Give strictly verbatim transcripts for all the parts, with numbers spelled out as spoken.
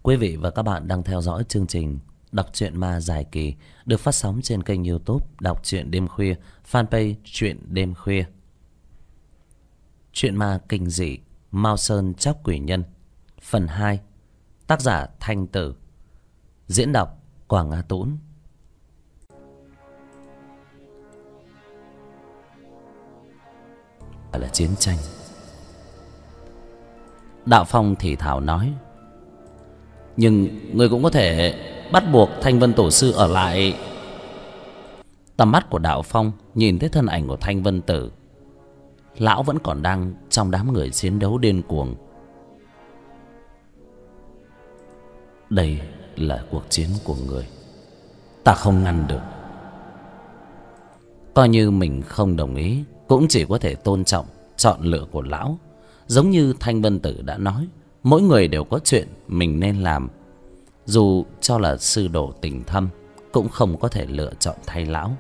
Quý vị và các bạn đang theo dõi chương trình Đọc truyện ma dài kỳ được phát sóng trên kênh YouTube Đọc truyện đêm khuya, fanpage Truyện đêm khuya. Truyện ma kinh dị Mao Sơn Tróc Quỷ Nhân phần hai, tác giả Thanh Tử, diễn đọc Quảng Nga Tũng. Là chiến tranh. Đạo Phong thì thào nói: nhưng người cũng có thể bắt buộc Thanh Vân Tổ sư ở lại. Tầm mắt của Đạo Phong nhìn thấy thân ảnh của Thanh Vân Tử. Lão vẫn còn đang trong đám người chiến đấu điên cuồng. Đây là cuộc chiến của người, ta không ngăn được. Coi như mình không đồng ý, cũng chỉ có thể tôn trọng chọn lựa của lão. Giống như Thanh Vân Tử đã nói, mỗi người đều có chuyện mình nên làm. Dù cho là sư đồ tình thâm, cũng không có thể lựa chọn thay lão.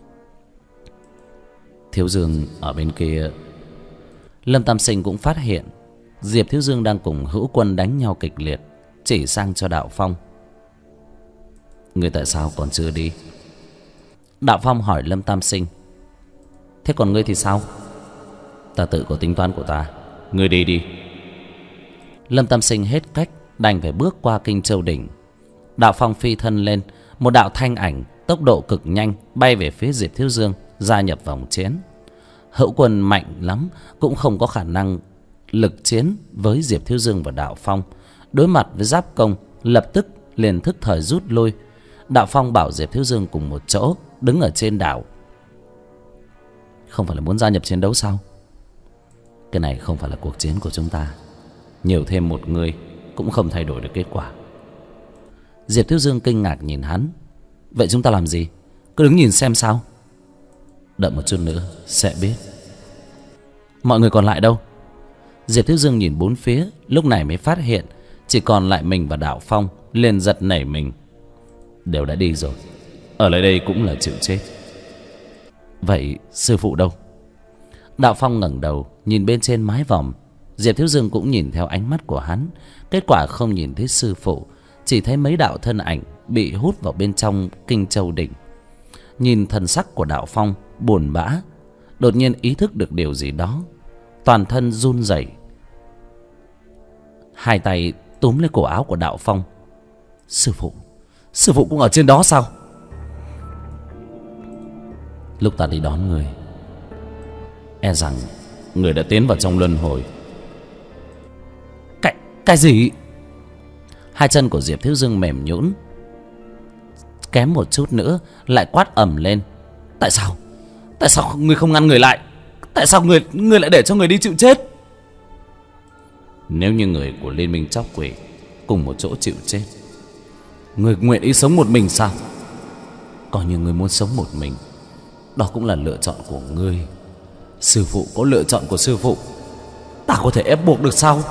Thiếu Dương ở bên kia. Lâm Tam Sinh cũng phát hiện Diệp Thiếu Dương đang cùng hữu quân đánh nhau kịch liệt, chỉ sang cho Đạo Phong: người tại sao còn chưa đi? Đạo Phong hỏi Lâm Tam Sinh: thế còn ngươi thì sao? Ta tự có tính toán của ta, ngươi đi đi. Lâm Tam Sinh hết cách, đành phải bước qua Kinh Châu Đỉnh. Đạo Phong phi thân lên, một đạo thanh ảnh tốc độ cực nhanh bay về phía Diệp Thiếu Dương, gia nhập vòng chiến. Hữu quân mạnh lắm cũng không có khả năng lực chiến với Diệp Thiếu Dương và Đạo Phong. Đối mặt với giáp công, lập tức liền thức thời rút lui. Đạo Phong bảo Diệp Thiếu Dương cùng một chỗ đứng ở trên đảo: không phải là muốn gia nhập chiến đấu sao? Cái này không phải là cuộc chiến của chúng ta, nhiều thêm một người cũng không thay đổi được kết quả. Diệp Thiếu Dương kinh ngạc nhìn hắn: vậy chúng ta làm gì? Cứ đứng nhìn xem sao? Đợi một chút nữa sẽ biết. Mọi người còn lại đâu? Diệp Thiếu Dương nhìn bốn phía, lúc này mới phát hiện chỉ còn lại mình và Đạo Phong, liền giật nảy mình. Đều đã đi rồi, ở lại đây cũng là chịu chết. Vậy sư phụ đâu? Đạo Phong ngẩng đầu nhìn bên trên mái vòm. Diệp Thiếu Dương cũng nhìn theo ánh mắt của hắn. Kết quả không nhìn thấy sư phụ, chỉ thấy mấy đạo thân ảnh bị hút vào bên trong Kinh Châu Đỉnh. Nhìn thần sắc của Đạo Phong buồn bã, đột nhiên ý thức được điều gì đó, toàn thân run rẩy, hai tay túm lấy cổ áo của Đạo Phong. Sư phụ, sư phụ cũng ở trên đó sao? Lúc ta đi đón người, e rằng người đã tiến vào trong luân hồi. Cái, cái gì? Hai chân của Diệp Thiếu Dương mềm nhũn, kém một chút nữa lại quát ầm lên: tại sao? Tại sao người không ngăn người lại? Tại sao người người lại để cho người đi chịu chết? Nếu như người của Liên minh Chóc Quỷ cùng một chỗ chịu chết, người nguyện ý sống một mình sao? Coi như người muốn sống một mình, đó cũng là lựa chọn của ngươi. Sư phụ có lựa chọn của sư phụ, ta có thể ép buộc được sao?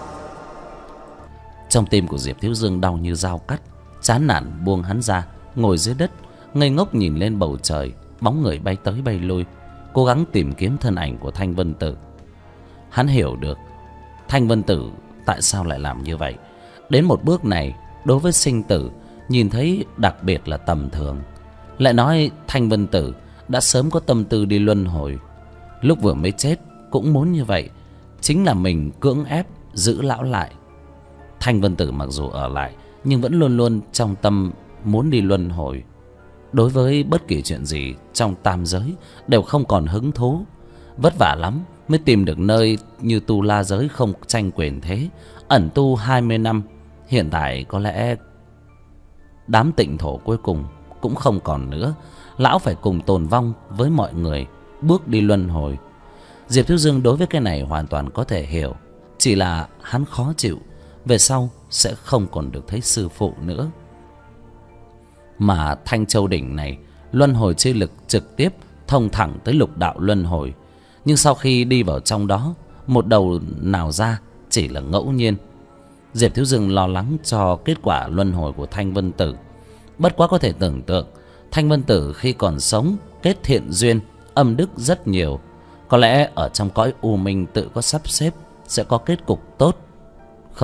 Trong tim của Diệp Thiếu Dương đau như dao cắt, chán nản buông hắn ra, ngồi dưới đất ngây ngốc nhìn lên bầu trời. Bóng người bay tới bay lui, cố gắng tìm kiếm thân ảnh của Thanh Vân Tử. Hắn hiểu được Thanh Vân Tử tại sao lại làm như vậy. Đến một bước này, đối với sinh tử nhìn thấy đặc biệt là tầm thường. Lại nói Thanh Vân Tử đã sớm có tâm tư đi luân hồi, lúc vừa mới chết cũng muốn như vậy. Chính là mình cưỡng ép giữ lão lại. Thanh Vân Tử mặc dù ở lại, nhưng vẫn luôn luôn trong tâm muốn đi luân hồi. Đối với bất kỳ chuyện gì trong tam giới đều không còn hứng thú. Vất vả lắm mới tìm được nơi như Tu La giới không tranh quyền thế, ẩn tu hai mươi năm. Hiện tại có lẽ đám tịnh thổ cuối cùng cũng không còn nữa. Lão phải cùng tồn vong với mọi người, bước đi luân hồi. Diệp Thiếu Dương đối với cái này hoàn toàn có thể hiểu, chỉ là hắn khó chịu về sau sẽ không còn được thấy sư phụ nữa. Mà Thanh Châu Đỉnh này, luân hồi chi lực trực tiếp thông thẳng tới lục đạo luân hồi. Nhưng sau khi đi vào trong đó, một đầu nào ra chỉ là ngẫu nhiên. Diệp Thiếu Dương lo lắng cho kết quả luân hồi của Thanh Vân Tử. Bất quá có thể tưởng tượng, Thanh Vân Tử khi còn sống kết thiện duyên, âm đức rất nhiều. Có lẽ ở trong cõi u minh tự có sắp xếp sẽ có kết cục tốt. Không,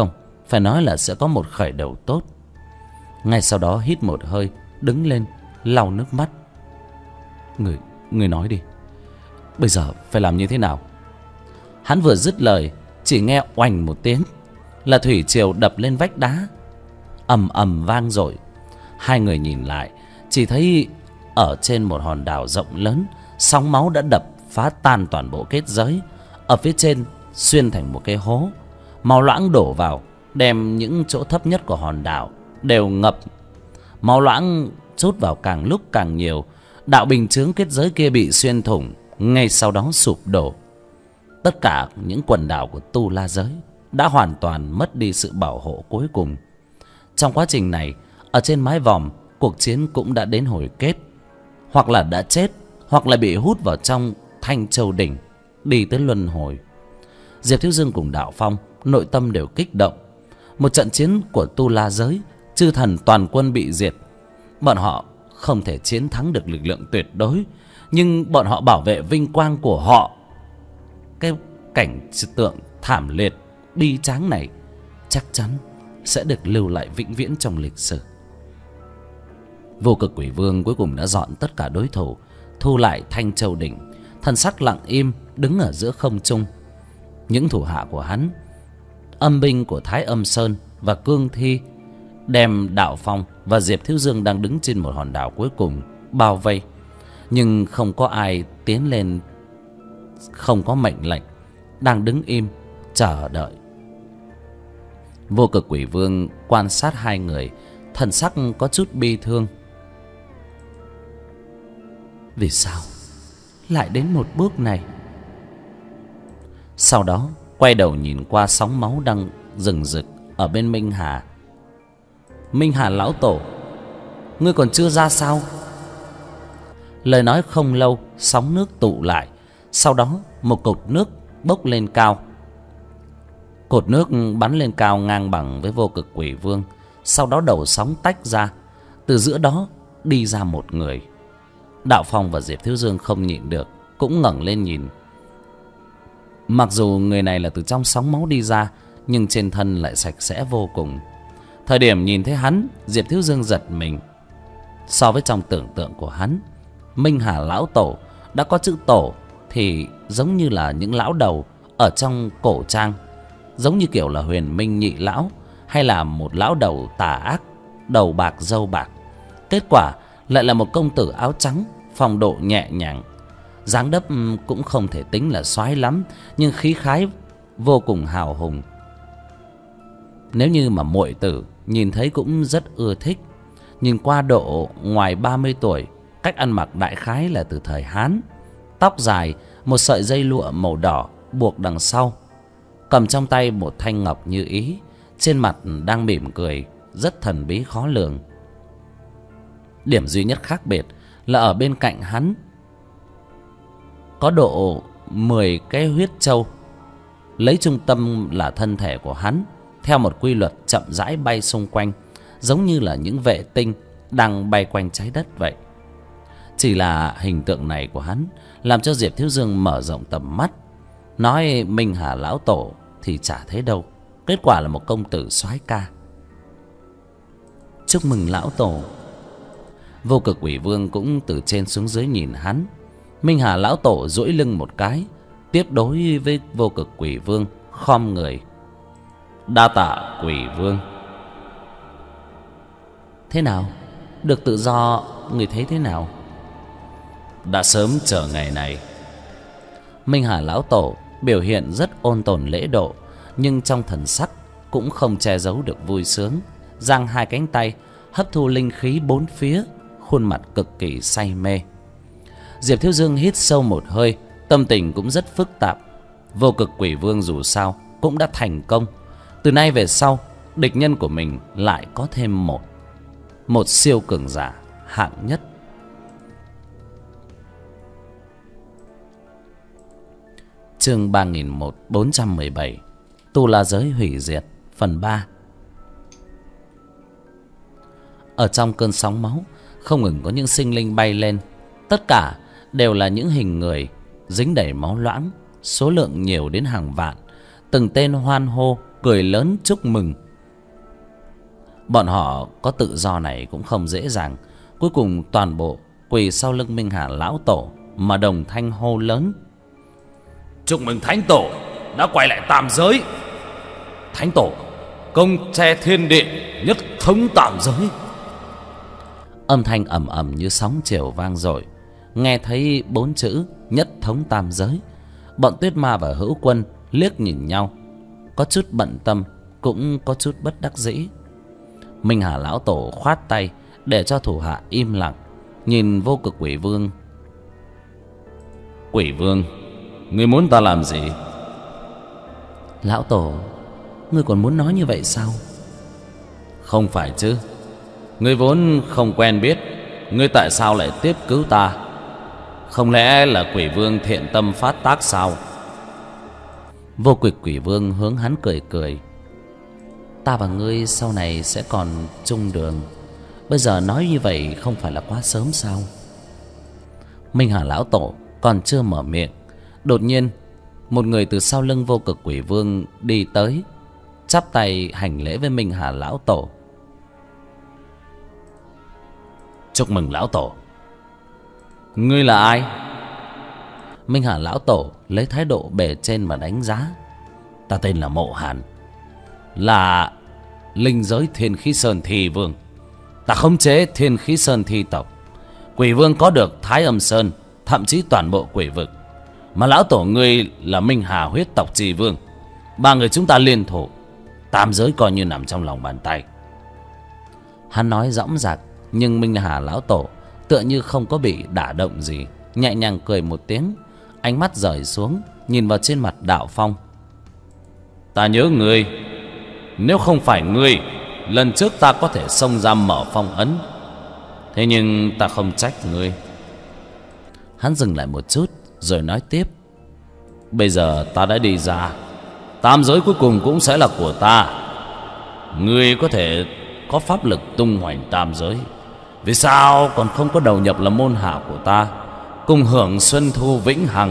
phải nói là sẽ có một khởi đầu tốt. Ngay sau đó hít một hơi, đứng lên, lau nước mắt. Người, người nói đi, bây giờ phải làm như thế nào? Hắn vừa dứt lời, chỉ nghe oành một tiếng là thủy triều đập lên vách đá, ầm ầm vang dội. Hai người nhìn lại, chỉ thấy ở trên một hòn đảo rộng lớn, sóng máu đã đập phá tan toàn bộ kết giới. Ở phía trên xuyên thành một cái hố, máu loãng đổ vào, đem những chỗ thấp nhất của hòn đảo đều ngập. Máu loãng trút vào càng lúc càng nhiều. Đạo bình chướng kết giới kia bị xuyên thủng, ngay sau đó sụp đổ. Tất cả những quần đảo của Tu La giới đã hoàn toàn mất đi sự bảo hộ cuối cùng. Trong quá trình này, ở trên mái vòm, cuộc chiến cũng đã đến hồi kết. Hoặc là đã chết, hoặc là bị hút vào trong Thanh Châu đỉnh, đi tới luân hồi. Diệp Thiếu Dương cùng Đạo Phong nội tâm đều kích động. Một trận chiến của Tu La giới, chư thần toàn quân bị diệt. Bọn họ không thể chiến thắng được lực lượng tuyệt đối, nhưng bọn họ bảo vệ vinh quang của họ. Cái cảnh tượng thảm liệt, bi tráng này chắc chắn sẽ được lưu lại vĩnh viễn trong lịch sử. Vô Cực Quỷ Vương cuối cùng đã dọn tất cả đối thủ, thu lại Thanh Châu đỉnh, thần sắc lặng im đứng ở giữa không trung. Những thủ hạ của hắn, âm binh của Thái Âm Sơn và Cương Thi, đem Đạo Phong và Diệp Thiếu Dương đang đứng trên một hòn đảo cuối cùng bao vây, nhưng không có ai tiến lên, không có mệnh lệnh, đang đứng im chờ đợi. Vô Cực Quỷ Vương quan sát hai người, thần sắc có chút bi thương. Vì sao lại đến một bước này? Sau đó quay đầu nhìn qua sóng máu đang rừng rực ở bên Minh Hà. Minh Hà lão tổ, ngươi còn chưa ra sao? Lời nói không lâu, sóng nước tụ lại. Sau đó một cột nước bốc lên cao. Cột nước bắn lên cao ngang bằng với Vô Cực Quỷ Vương. Sau đó đầu sóng tách ra, từ giữa đó đi ra một người. Đạo Phong và Diệp Thiếu Dương không nhịn được, cũng ngẩng lên nhìn. Mặc dù người này là từ trong sóng máu đi ra, nhưng trên thân lại sạch sẽ vô cùng. Thời điểm nhìn thấy hắn, Diệp Thiếu Dương giật mình. So với trong tưởng tượng của hắn, Minh Hà lão tổ đã có chữ tổ thì giống như là những lão đầu ở trong cổ trang, giống như kiểu là Huyền Minh nhị lão, hay là một lão đầu tà ác, đầu bạc râu bạc. Kết quả lại là một công tử áo trắng, phong độ nhẹ nhàng, dáng dấp cũng không thể tính là soái lắm, nhưng khí khái vô cùng hào hùng. Nếu như mà muội tử nhìn thấy cũng rất ưa thích. Nhìn qua độ ngoài ba mươi tuổi, cách ăn mặc đại khái là từ thời Hán. Tóc dài, một sợi dây lụa màu đỏ buộc đằng sau, cầm trong tay một thanh ngọc như ý, trên mặt đang mỉm cười, rất thần bí khó lường. Điểm duy nhất khác biệt là ở bên cạnh hắn có độ mười cái huyết châu, lấy trung tâm là thân thể của hắn, theo một quy luật chậm rãi bay xung quanh, giống như là những vệ tinh đang bay quanh trái đất vậy. Chỉ là hình tượng này của hắn làm cho Diệp Thiếu Dương mở rộng tầm mắt. Nói Minh Hà lão tổ thì chả thấy đâu, kết quả là một công tử soái ca. Chúc mừng lão tổ. Vô Cực Quỷ Vương cũng từ trên xuống dưới nhìn hắn. Minh Hà lão tổ duỗi lưng một cái, tiếp đối với Vô Cực Quỷ Vương, khom người. Đa tạ Quỷ Vương. Thế nào? Được tự do, người thấy thế nào? Đã sớm chờ ngày này. Minh Hà lão tổ biểu hiện rất ôn tồn lễ độ, nhưng trong thần sắc cũng không che giấu được vui sướng. Giang hai cánh tay hấp thu linh khí bốn phía, khuôn mặt cực kỳ say mê. Diệp Thiếu Dương hít sâu một hơi, tâm tình cũng rất phức tạp. Vô Cực Quỷ Vương dù sao cũng đã thành công. Từ nay về sau, địch nhân của mình lại có thêm một Một siêu cường giả hạng nhất. Chương ba nghìn bốn trăm mười bảy, Tu La giới hủy diệt, phần ba. Ở trong cơn sóng máu, không ngừng có những sinh linh bay lên. Tất cả đều là những hình người dính đầy máu loãng, số lượng nhiều đến hàng vạn. Từng tên hoan hô, cười lớn chúc mừng. Bọn họ có tự do này cũng không dễ dàng. Cuối cùng toàn bộ quỳ sau lưng Minh Hà lão tổ mà đồng thanh hô lớn: chúc mừng thánh tổ đã quay lại tam giới. Thánh tổ công tre thiên địa, nhất thống tam giới. Âm thanh ầm ầm như sóng chiều vang dội. Nghe thấy bốn chữ nhất thống tam giới, bọn Tuyết Ma và Hữu Quân liếc nhìn nhau, có chút bận tâm, cũng có chút bất đắc dĩ. Minh Hà lão tổ khoát tay để cho thủ hạ im lặng, nhìn Vô Cực Quỷ Vương. Quỷ Vương, ngươi muốn ta làm gì? Lão tổ, ngươi còn muốn nói như vậy sao? Không phải chứ, ngươi vốn không quen biết, ngươi tại sao lại tiếp cứu ta? Không lẽ là Quỷ Vương thiện tâm phát tác sao? Vô Cực Quỷ Vương hướng hắn cười cười: ta và ngươi sau này sẽ còn chung đường, bây giờ nói như vậy không phải là quá sớm sao? Minh Hà lão tổ còn chưa mở miệng, đột nhiên một người từ sau lưng Vô Cực Quỷ Vương đi tới, chắp tay hành lễ với Minh Hà lão tổ. Chúc mừng lão tổ. Ngươi là ai? Minh Hà lão tổ lấy thái độ bề trên mà đánh giá. Ta tên là Mộ Hàn, là linh giới Thiên Khí Sơn Thi Vương. Ta khống chế Thiên Khí Sơn Thi tộc. Quỷ Vương có được Thái Âm Sơn, thậm chí toàn bộ quỷ vực. Mà lão tổ ngươi là Minh Hà huyết tộc Trì Vương. Ba người chúng ta liên thủ, tam giới coi như nằm trong lòng bàn tay. Hắn nói dõng dạc, nhưng Minh Hà lão tổ tựa như không có bị đả động gì, nhẹ nhàng cười một tiếng, ánh mắt rời xuống nhìn vào trên mặt Đạo Phong. Ta nhớ ngươi, nếu không phải ngươi, lần trước ta có thể xông ra mở phong ấn. Thế nhưng ta không trách ngươi. Hắn dừng lại một chút rồi nói tiếp: bây giờ ta đã đi ra, tam giới cuối cùng cũng sẽ là của ta. Ngươi có thể có pháp lực tung hoành tam giới, vì sao còn không có đầu nhập là môn hạ của ta, cùng hưởng xuân thu vĩnh hằng?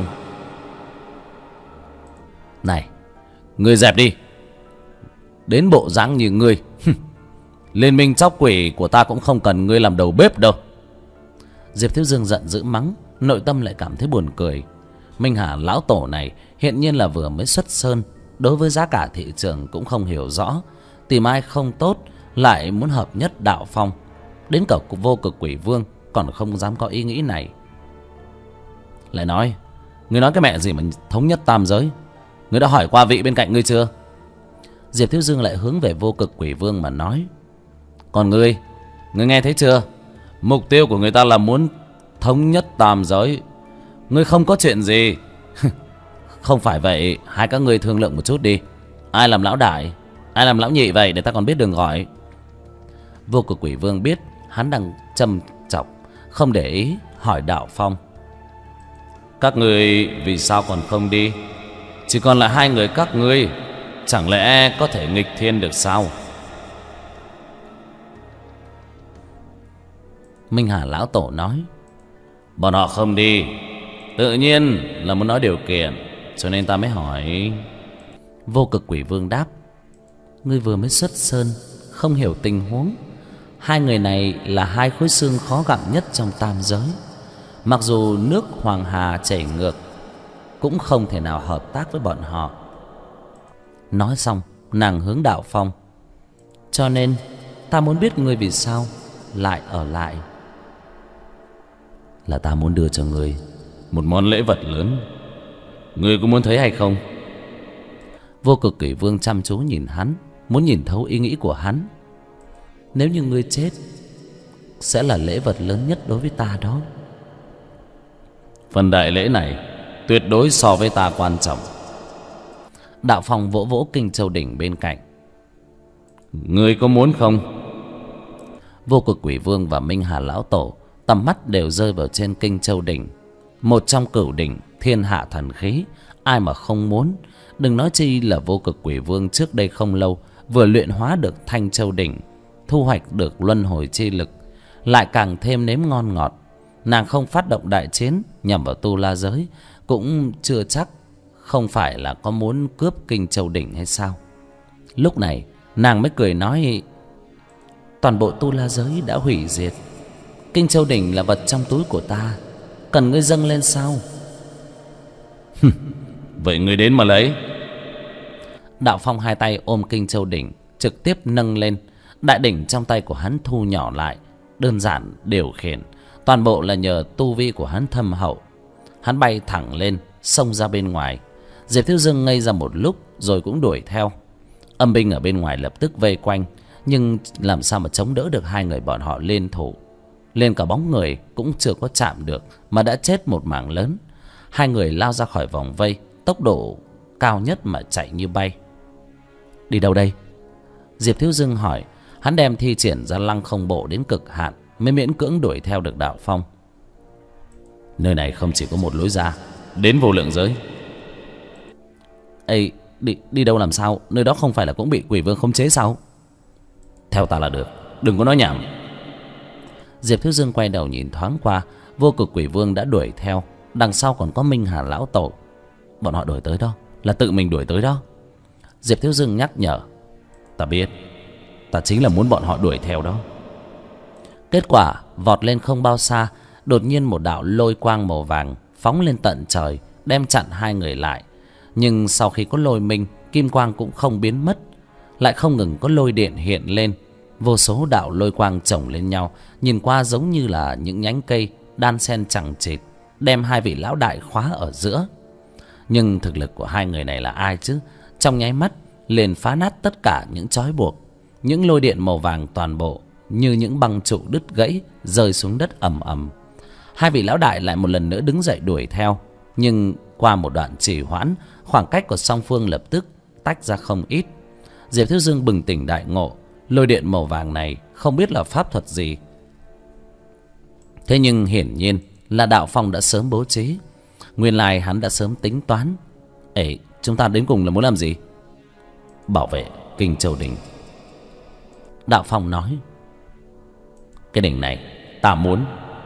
Này, ngươi dẹp đi. Đến bộ dáng như ngươi, liên minh chóc quỷ của ta cũng không cần ngươi làm đầu bếp đâu. Diệp Thiếu Dương giận dữ mắng, nội tâm lại cảm thấy buồn cười. Minh Hà lão tổ này hiện nhiên là vừa mới xuất sơn, đối với giá cả thị trường cũng không hiểu rõ, tìm ai không tốt lại muốn hợp nhất Đạo Phong. Đến cả Vô Cực Quỷ Vương còn không dám có ý nghĩ này. Lại nói, ngươi nói cái mẹ gì mà thống nhất tam giới? Ngươi đã hỏi qua vị bên cạnh ngươi chưa? Diệp Thiếu Dương lại hướng về Vô Cực Quỷ Vương mà nói: còn ngươi, ngươi nghe thấy chưa? Mục tiêu của người ta là muốn thống nhất tam giới. Ngươi không có chuyện gì. Không phải vậy, hai các ngươi thương lượng một chút đi. Ai làm lão đại, ai làm lão nhị vậy, để ta còn biết đường gọi. Vô Cực Quỷ Vương biết hắn đang châm chọc, không để ý, hỏi Đạo Phong: các ngươi vì sao còn không đi? Chỉ còn lại hai người các ngươi, chẳng lẽ có thể nghịch thiên được sao? Minh Hà lão tổ nói: bọn họ không đi, tự nhiên là muốn nói điều kiện, cho nên ta mới hỏi. Vô Cực Quỷ Vương đáp: ngươi vừa mới xuất sơn, không hiểu tình huống. Hai người này là hai khối xương khó gặm nhất trong tam giới. Mặc dù nước Hoàng Hà chảy ngược, cũng không thể nào hợp tác với bọn họ. Nói xong, nàng hướng Đạo Phong: cho nên ta muốn biết ngươi vì sao lại ở lại. Là ta muốn đưa cho ngươi một món lễ vật lớn, ngươi có muốn thấy hay không? Vô Cực Quỷ Vương chăm chú nhìn hắn, muốn nhìn thấu ý nghĩ của hắn. Nếu như ngươi chết, sẽ là lễ vật lớn nhất đối với ta đó. Phần đại lễ này tuyệt đối so với ta quan trọng. Đạo Phong vỗ vỗ Kinh Châu Đỉnh bên cạnh: ngươi có muốn không? Vô Cực Quỷ Vương và Minh Hà lão tổ tầm mắt đều rơi vào trên Kinh Châu Đỉnh, một trong cửu đỉnh thiên hạ thần khí, ai mà không muốn. Đừng nói chi là Vô Cực Quỷ Vương trước đây không lâu vừa luyện hóa được Thanh Châu Đỉnh, thu hoạch được luân hồi chi lực, lại càng thêm nếm ngon ngọt. Nàng không phát động đại chiến nhằm vào tu la giới, cũng chưa chắc không phải là có muốn cướp Kinh Châu Đỉnh hay sao. Lúc này nàng mới cười nói: toàn bộ tu la giới đã hủy diệt. Kinh Châu Đỉnh là vật trong túi của ta, cần ngươi dâng lên sao? Vậy ngươi đến mà lấy. Đạo Phong hai tay ôm Kinh Châu Đỉnh, trực tiếp nâng lên. Đại đỉnh trong tay của hắn thu nhỏ lại, đơn giản điều khiển. Toàn bộ là nhờ tu vi của hắn thâm hậu. Hắn bay thẳng lên, xông ra bên ngoài. Diệp Thiếu Dương ngây ra một lúc rồi cũng đuổi theo. Âm binh ở bên ngoài lập tức vây quanh, nhưng làm sao mà chống đỡ được hai người bọn họ liên thủ. Lên cả bóng người cũng chưa có chạm được mà đã chết một mảng lớn. Hai người lao ra khỏi vòng vây, tốc độ cao nhất mà chạy như bay. Đi đâu đây? Diệp Thiếu Dương hỏi. Hắn đem thi triển ra lăng không bộ đến cực hạn mới miễn cưỡng đuổi theo được Đạo Phong. Nơi này không chỉ có một lối ra, đến vô lượng giới. Ê, đi, đi đâu làm sao? Nơi đó không phải là cũng bị quỷ vương khống chế sao? Theo ta là được, đừng có nói nhảm. Diệp Thiếu Dương quay đầu nhìn thoáng qua. Vô cực quỷ vương đã đuổi theo, đằng sau còn có Minh Hà lão tổ. Bọn họ đuổi tới đó, là tự mình đuổi tới đó. Diệp Thiếu Dương nhắc nhở. Ta biết, ta chính là muốn bọn họ đuổi theo đó. Kết quả vọt lên không bao xa, đột nhiên một đạo lôi quang màu vàng phóng lên tận trời, đem chặn hai người lại. Nhưng sau khi có lôi minh, kim quang cũng không biến mất, lại không ngừng có lôi điện hiện lên. Vô số đạo lôi quang chồng lên nhau, nhìn qua giống như là những nhánh cây đan xen chằng chịt, đem hai vị lão đại khóa ở giữa. Nhưng thực lực của hai người này là ai chứ? Trong nháy mắt liền phá nát tất cả những trói buộc. Những lôi điện màu vàng toàn bộ như những băng trụ đứt gãy rơi xuống đất ầm ầm. Hai vị lão đại lại một lần nữa đứng dậy đuổi theo, nhưng qua một đoạn trì hoãn, khoảng cách của song phương lập tức tách ra không ít. Diệp Thiếu Dương bừng tỉnh đại ngộ, lôi điện màu vàng này không biết là pháp thuật gì. Thế nhưng hiển nhiên là Đạo Phong đã sớm bố trí. Nguyên lai hắn đã sớm tính toán. Ê, chúng ta đến cùng là muốn làm gì? Bảo vệ Kinh Châu Đỉnh. Đạo Phong nói. Cái đỉnh này ta muốn.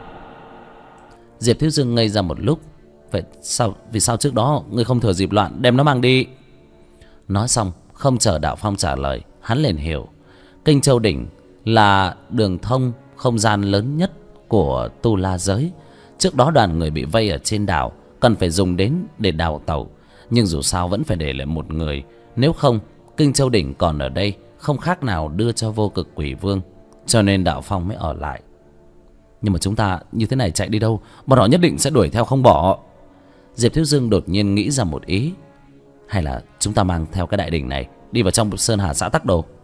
Diệp Thiếu Dương ngây ra một lúc. Vậy sao, vì sao trước đó ngươi không thừa dịp loạn đem nó mang đi? Nói xong không chờ Đạo Phong trả lời, hắn liền hiểu. Kinh Châu Đỉnh là đường thông không gian lớn nhất của tu la giới. Trước đó đoàn người bị vây ở trên đảo, cần phải dùng đến để đào tẩu. Nhưng dù sao vẫn phải để lại một người, nếu không Kinh Châu Đỉnh còn ở đây không khác nào đưa cho vô cực quỷ vương. Cho nên Đạo Phong mới ở lại. Nhưng mà chúng ta như thế này chạy đi đâu? Bọn họ nhất định sẽ đuổi theo không bỏ. Diệp Thiếu Dương đột nhiên nghĩ ra một ý. Hay là chúng ta mang theo cái đại đỉnh này đi vào trong Sơn Hà xã Tắc Đồ?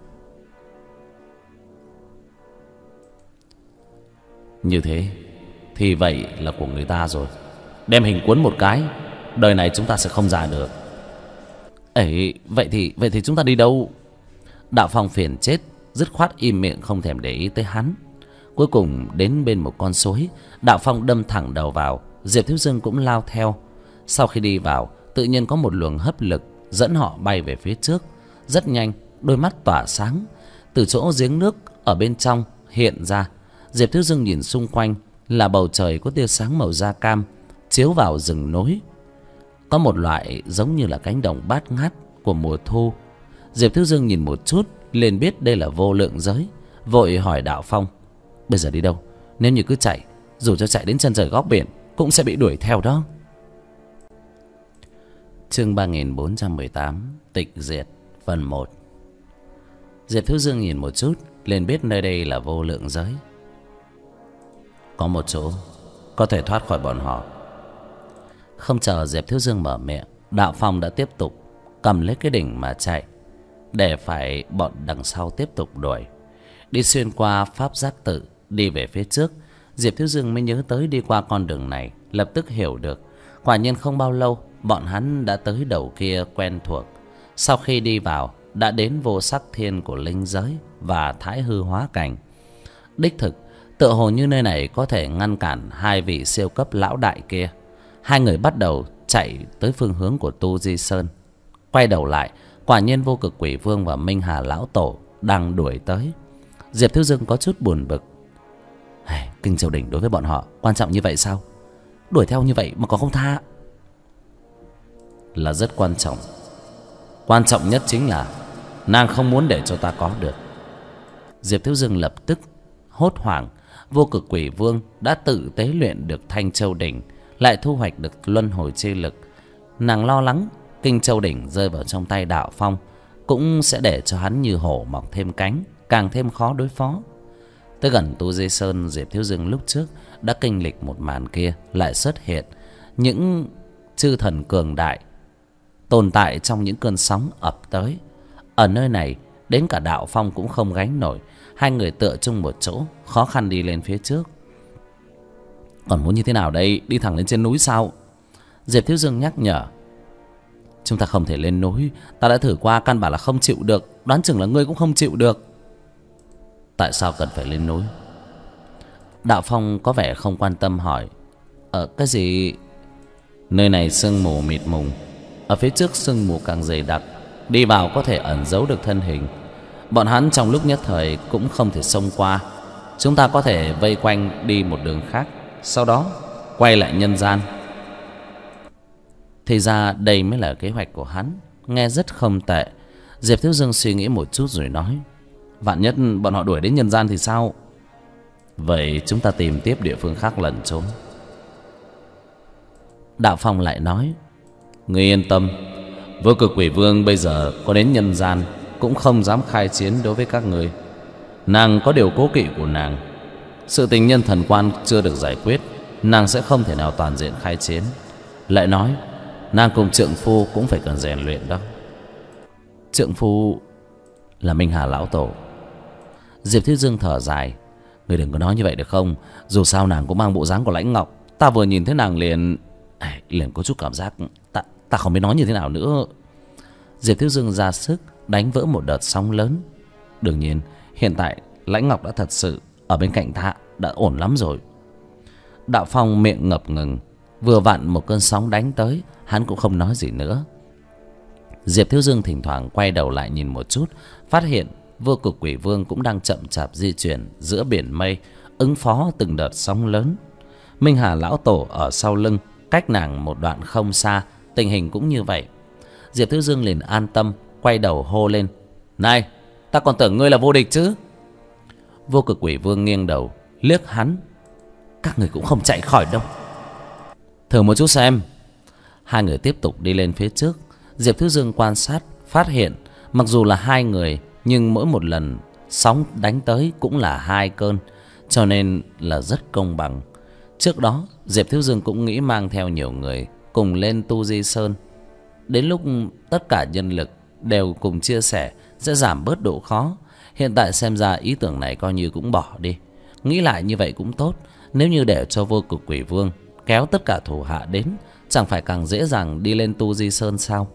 Như thế thì vậy là của người ta rồi. Đem hình cuốn một cái, đời này chúng ta sẽ không ra được. Ấy, vậy thì vậy thì chúng ta đi đâu? Đạo Phong phiền chết, dứt khoát im miệng không thèm để ý tới hắn. Cuối cùng đến bên một con suối, Đạo Phong đâm thẳng đầu vào. Diệp Thiếu Dương cũng lao theo. Sau khi đi vào, tự nhiên có một luồng hấp lực dẫn họ bay về phía trước. Rất nhanh, đôi mắt tỏa sáng. Từ chỗ giếng nước ở bên trong hiện ra. Diệp Thiếu Dương nhìn xung quanh là bầu trời có tia sáng màu da cam chiếu vào rừng núi. Có một loại giống như là cánh đồng bát ngát của mùa thu. Diệp Thiếu Dương nhìn một chút liền biết đây là vô lượng giới, vội hỏi Đạo Phong. Bây giờ đi đâu? Nếu như cứ chạy, dù cho chạy đến chân trời góc biển cũng sẽ bị đuổi theo đó. Chương ba nghìn bốn trăm mười tám, Tịch Diệt, phần một. Diệp Thiếu Dương nhìn một chút liền biết nơi đây là vô lượng giới. Có một chỗ có thể thoát khỏi bọn họ. Không chờ Diệp Thiếu Dương mở miệng, Đạo Phong đã tiếp tục cầm lấy cái đỉnh mà chạy, để phải bọn đằng sau tiếp tục đuổi. Đi xuyên qua pháp giác tự, đi về phía trước. Diệp Thiếu Dương mới nhớ tới đi qua con đường này, lập tức hiểu được. Quả nhiên không bao lâu bọn hắn đã tới đầu kia quen thuộc. Sau khi đi vào, đã đến vô sắc thiên của linh giới và thái hư hóa cảnh. Đích thực, tựa hồ như nơi này có thể ngăn cản hai vị siêu cấp lão đại kia. Hai người bắt đầu chạy tới phương hướng của Tu Di Sơn. Quay đầu lại, quả nhiên vô cực quỷ vương và Minh Hà lão tổ đang đuổi tới. Diệp Thiếu Dương có chút buồn bực. Hey, Kinh Châu Đỉnh đối với bọn họ quan trọng như vậy sao? Đuổi theo như vậy mà còn không tha? Là rất quan trọng. Quan trọng nhất chính là nàng không muốn để cho ta có được. Diệp Thiếu Dương lập tức hốt hoảng. Vô Cực Quỷ Vương đã tự tế luyện được Thanh Châu Đỉnh, lại thu hoạch được luân hồi chi lực. Nàng lo lắng Kinh Châu Đỉnh rơi vào trong tay Đạo Phong cũng sẽ để cho hắn như hổ mọc thêm cánh, càng thêm khó đối phó. Tới gần Tu Di Sơn, Diệp Thiếu Dương lúc trước đã kinh lịch một màn kia lại xuất hiện. Những chư thần cường đại tồn tại trong những cơn sóng ập tới. Ở nơi này đến cả Đạo Phong cũng không gánh nổi. Hai người tựa chung một chỗ, khó khăn đi lên phía trước. Còn muốn như thế nào đây? Đi thẳng lên trên núi sao? Diệp Thiếu Dương nhắc nhở. Chúng ta không thể lên núi. Ta đã thử qua, căn bản là không chịu được. Đoán chừng là ngươi cũng không chịu được. Tại sao cần phải lên núi? Đạo Phong có vẻ không quan tâm hỏi. Ở cái gì? Nơi này sương mù mịt mùng, ở phía trước sương mù càng dày đặc, đi vào có thể ẩn giấu được thân hình. Bọn hắn trong lúc nhất thời cũng không thể xông qua. Chúng ta có thể vây quanh đi một đường khác, sau đó quay lại nhân gian. Thì ra đây mới là kế hoạch của hắn. Nghe rất không tệ. Diệp Thiếu Dương suy nghĩ một chút rồi nói. Vạn nhất bọn họ đuổi đến nhân gian thì sao? Vậy chúng ta tìm tiếp địa phương khác lẩn trốn. Đạo Phong lại nói. Ngươi yên tâm, Vô Cực Quỷ Vương bây giờ có đến nhân gian cũng không dám khai chiến đối với các người. Nàng có điều cố kỵ của nàng. Sự tình nhân thần quan chưa được giải quyết, nàng sẽ không thể nào toàn diện khai chiến. Lại nói nàng cùng trượng phu cũng phải cần rèn luyện đó. Trượng phu là Minh Hà lão tổ. Diệp Thiếu Dương thở dài. Người đừng có nói như vậy được không? Dù sao nàng cũng mang bộ dáng của Lãnh Ngọc. Ta vừa nhìn thấy nàng liền liền có chút cảm giác ta, ta không biết nói như thế nào nữa. Diệp Thiếu Dương ra sức đánh vỡ một đợt sóng lớn. Đương nhiên hiện tại Lãnh Ngọc đã thật sự ở bên cạnh ta, đã ổn lắm rồi. Đạo Phong miệng ngập ngừng. Vừa vặn một cơn sóng đánh tới, hắn cũng không nói gì nữa. Diệp Thiếu Dương thỉnh thoảng quay đầu lại nhìn một chút, phát hiện Vô Cực Quỷ Vương cũng đang chậm chạp di chuyển giữa biển mây, ứng phó từng đợt sóng lớn. Minh Hà lão tổ ở sau lưng, cách nàng một đoạn không xa, tình hình cũng như vậy. Diệp Thiếu Dương liền an tâm, quay đầu hô lên. Này, ta còn tưởng ngươi là vô địch chứ. Vô Cực Quỷ Vương nghiêng đầu liếc hắn. Các người cũng không chạy khỏi đâu. Thử một chút xem. Hai người tiếp tục đi lên phía trước. Diệp Thiếu Dương quan sát, phát hiện mặc dù là hai người, nhưng mỗi một lần sóng đánh tới cũng là hai cơn, cho nên là rất công bằng. Trước đó Diệp Thiếu Dương cũng nghĩ mang theo nhiều người cùng lên Tu Di Sơn. Đến lúc tất cả nhân lực đều cùng chia sẻ sẽ giảm bớt độ khó. Hiện tại xem ra ý tưởng này coi như cũng bỏ đi. Nghĩ lại như vậy cũng tốt. Nếu như để cho Vô Cực Quỷ Vương kéo tất cả thủ hạ đến, chẳng phải càng dễ dàng đi lên Tu Di Sơn sao?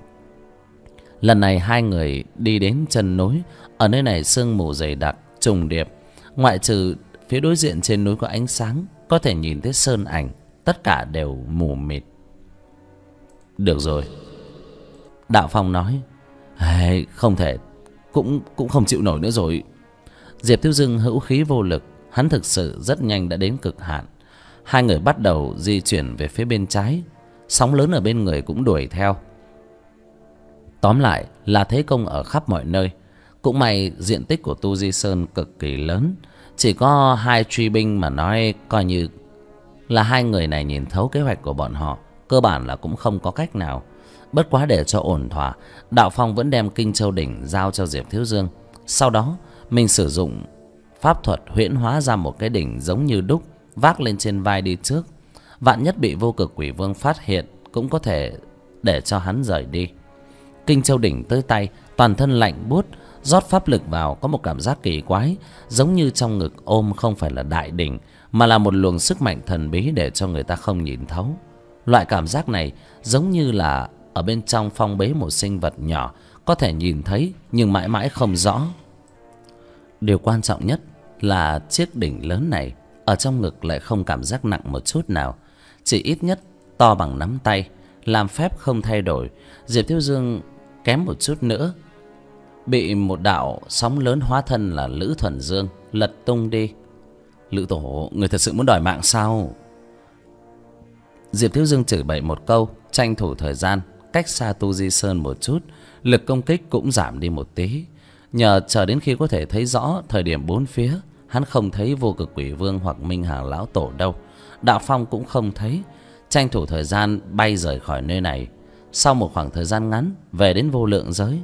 Lần này hai người đi đến chân núi. Ở nơi này sương mù dày đặc trùng điệp, ngoại trừ phía đối diện trên núi có ánh sáng, có thể nhìn thấy sơn ảnh, tất cả đều mù mịt. Được rồi, Đạo Phong nói. Hey, không thể, cũng cũng không chịu nổi nữa rồi. Diệp Thiếu Dương hữu khí vô lực, hắn thực sự rất nhanh đã đến cực hạn. Hai người bắt đầu di chuyển về phía bên trái, sóng lớn ở bên người cũng đuổi theo. Tóm lại là thế công ở khắp mọi nơi. Cũng may diện tích của Tu Di Sơn cực kỳ lớn, chỉ có hai truy binh mà nói, coi như là hai người này nhìn thấu kế hoạch của bọn họ, cơ bản là cũng không có cách nào. Bất quá để cho ổn thỏa, Đạo Phong vẫn đem Kinh Châu Đỉnh giao cho Diệp Thiếu Dương. Sau đó mình sử dụng pháp thuật huyễn hóa ra một cái đỉnh giống như đúc, vác lên trên vai đi trước. Vạn nhất bị Vô Cực Quỷ Vương phát hiện, cũng có thể để cho hắn rời đi. Kinh Châu Đỉnh tới tay, toàn thân lạnh buốt, rót pháp lực vào có một cảm giác kỳ quái, giống như trong ngực ôm không phải là đại đỉnh, mà là một luồng sức mạnh thần bí để cho người ta không nhìn thấu. Loại cảm giác này giống như là ở bên trong phong bế một sinh vật nhỏ, có thể nhìn thấy nhưng mãi mãi không rõ. Điều quan trọng nhất là chiếc đỉnh lớn này ở trong ngực lại không cảm giác nặng một chút nào, chỉ ít nhất to bằng nắm tay, làm phép không thay đổi. Diệp Thiếu Dương kém một chút nữa bị một đạo sóng lớn hóa thân là Lữ Thuần Dương lật tung đi. Lữ tổ, người thật sự muốn đòi mạng sao? Diệp Thiếu Dương chửi bậy một câu, tranh thủ thời gian cách xa Tu Di Sơn một chút, lực công kích cũng giảm đi một tí. Nhờ chờ đến khi có thể thấy rõ thời điểm bốn phía, hắn không thấy Vô Cực Quỷ Vương hoặc Minh Hà Lão Tổ đâu. Đạo Phong cũng không thấy. Tranh thủ thời gian bay rời khỏi nơi này. Sau một khoảng thời gian ngắn, về đến Vô Lượng Giới.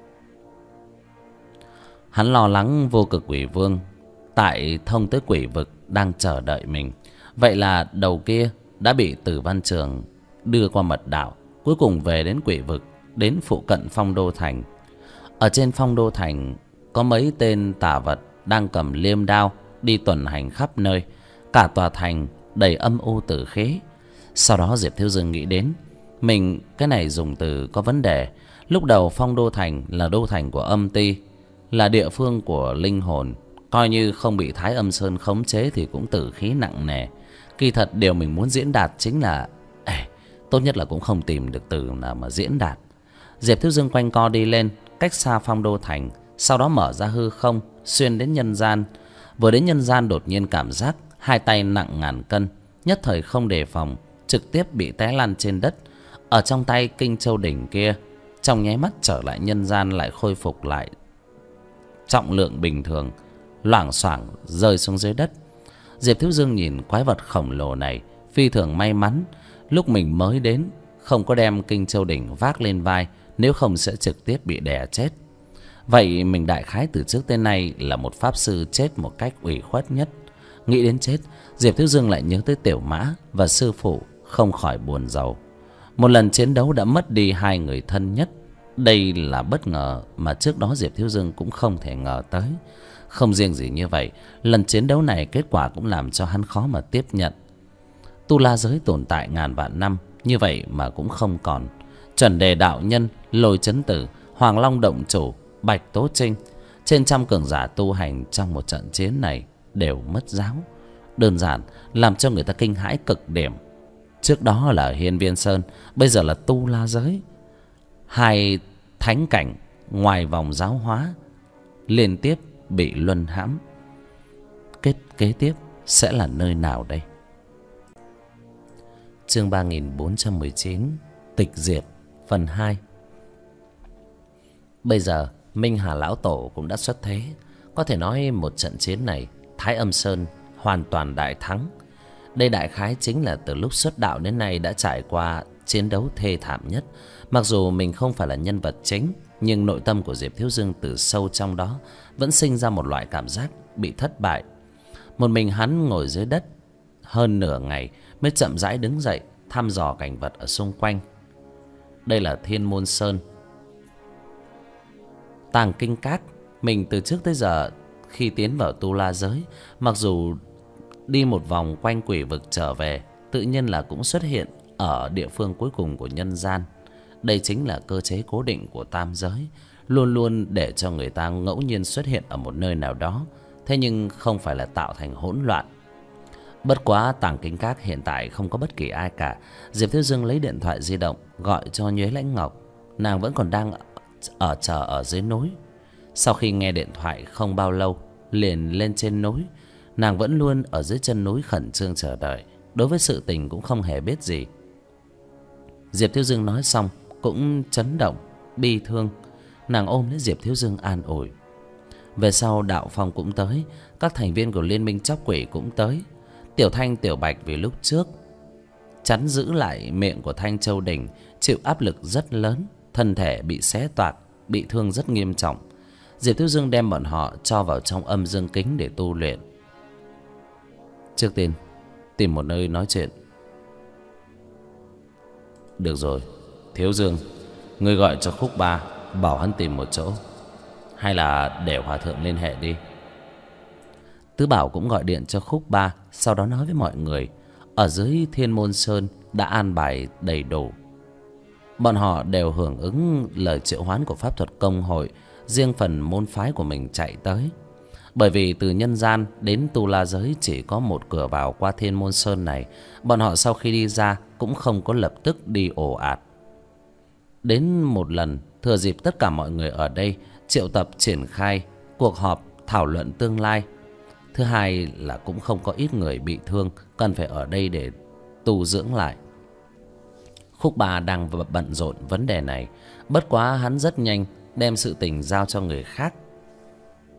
Hắn lo lắng Vô Cực Quỷ Vương tại thông tới quỷ vực đang chờ đợi mình. Vậy là đầu kia đã bị Tử Văn Trường đưa qua mật đạo, cuối cùng về đến quỷ vực, đến phụ cận Phong Đô Thành. Ở trên Phong Đô Thành có mấy tên tà vật đang cầm liêm đao đi tuần hành khắp nơi. Cả tòa thành đầy âm u tử khí. Sau đó Diệp Thiếu Dương nghĩ đến mình, cái này dùng từ có vấn đề. Lúc đầu Phong Đô Thành là đô thành của âm ti, là địa phương của linh hồn. Coi như không bị Thái Âm Sơn khống chế thì cũng tử khí nặng nề. Kỳ thật điều mình muốn diễn đạt chính là ê, tốt nhất là cũng không tìm được từ nào mà diễn đạt. Diệp Thiếu Dương quanh co đi lên, cách xa Phong Đô Thành, sau đó mở ra hư không, xuyên đến nhân gian. Vừa đến nhân gian đột nhiên cảm giác hai tay nặng ngàn cân, nhất thời không đề phòng, trực tiếp bị té lăn trên đất. Ở trong tay Kinh Châu Đỉnh kia, trong nháy mắt trở lại nhân gian, lại khôi phục lại trọng lượng bình thường, loảng xoảng rơi xuống dưới đất. Diệp Thiếu Dương nhìn quái vật khổng lồ này, phi thường may mắn lúc mình mới đến không có đem Kinh Châu Đỉnh vác lên vai, nếu không sẽ trực tiếp bị đè chết. Vậy mình đại khái từ trước tới nay là một pháp sư chết một cách ủy khuất nhất. Nghĩ đến chết, Diệp Thiếu Dương lại nhớ tới Tiểu Mã và sư phụ, không khỏi buồn rầu. Một lần chiến đấu đã mất đi hai người thân nhất. Đây là bất ngờ mà trước đó Diệp Thiếu Dương cũng không thể ngờ tới. Không riêng gì như vậy, lần chiến đấu này kết quả cũng làm cho hắn khó mà tiếp nhận. Tu La giới tồn tại ngàn vạn năm, như vậy mà cũng không còn. Chuẩn Đề đạo nhân, Lôi Chấn Tử, Hoàng Long động chủ, Bạch Tố Trinh, trên trăm cường giả tu hành trong một trận chiến này đều mất giáo. Đơn giản làm cho người ta kinh hãi cực điểm. Trước đó là Hiên Viên Sơn, bây giờ là Tu La giới. Hai thánh cảnh ngoài vòng giáo hóa liên tiếp bị luân hãm. Kết kế tiếp sẽ là nơi nào đây? Chương ba nghìn bốn trăm mười chín, Tịch Diệt phần hai. Bây giờ Minh Hà Lão Tổ cũng đã xuất thế. Có thể nói một trận chiến này Thái Âm Sơn hoàn toàn đại thắng. Đây đại khái chính là từ lúc xuất đạo đến nay đã trải qua chiến đấu thê thảm nhất. Mặc dù mình không phải là nhân vật chính, nhưng nội tâm của Diệp Thiếu Dương từ sâu trong đó vẫn sinh ra một loại cảm giác bị thất bại. Một mình hắn ngồi dưới đất hơn nửa ngày mới chậm rãi đứng dậy, thăm dò cảnh vật ở xung quanh. Đây là Thiên Môn Sơn, Tàng Kinh Các. Mình từ trước tới giờ khi tiến vào Tu La giới, mặc dù đi một vòng quanh quỷ vực trở về, tự nhiên là cũng xuất hiện ở địa phương cuối cùng của nhân gian. Đây chính là cơ chế cố định của tam giới, luôn luôn để cho người ta ngẫu nhiên xuất hiện ở một nơi nào đó, thế nhưng không phải là tạo thành hỗn loạn. Bất quá Tàng Kinh Các hiện tại không có bất kỳ ai cả. Diệp Thiếu Dương lấy điện thoại di động gọi cho Nhuế Lãnh Ngọc. Nàng vẫn còn đang ở chờ ở dưới núi. Sau khi nghe điện thoại không bao lâu liền lên trên núi. Nàng vẫn luôn ở dưới chân núi khẩn trương chờ đợi, đối với sự tình cũng không hề biết gì. Diệp Thiếu Dương nói xong cũng chấn động, bi thương. Nàng ôm lấy Diệp Thiếu Dương an ủi. Về sau Đạo Phong cũng tới, các thành viên của Liên minh Chóc Quỷ cũng tới. Tiểu Thanh, Tiểu Bạch vì lúc trước chắn giữ lại miệng của Thanh Châu Đỉnh, chịu áp lực rất lớn, thân thể bị xé toạc, bị thương rất nghiêm trọng. Diệp Thiếu Dương đem bọn họ cho vào trong âm dương kính để tu luyện. Trước tiên tìm một nơi nói chuyện. Được rồi, Thiếu Dương, ngươi gọi cho Khúc Ba, bảo hắn tìm một chỗ, hay là để Hòa Thượng liên hệ đi. Tứ Bảo cũng gọi điện cho Khúc Ba, sau đó nói với mọi người ở dưới Thiên Môn Sơn đã an bài đầy đủ. Bọn họ đều hưởng ứng lời triệu hoán của pháp thuật công hội, riêng phần môn phái của mình chạy tới. Bởi vì từ nhân gian đến Tu La giới chỉ có một cửa vào qua Thiên Môn Sơn này, bọn họ sau khi đi ra cũng không có lập tức đi ồ ạt. Đến một lần thừa dịp tất cả mọi người ở đây triệu tập triển khai cuộc họp thảo luận tương lai. Thứ hai là cũng không có ít người bị thương, cần phải ở đây để tu dưỡng lại. Khúc Ba đang bận rộn vấn đề này, bất quá hắn rất nhanh đem sự tình giao cho người khác.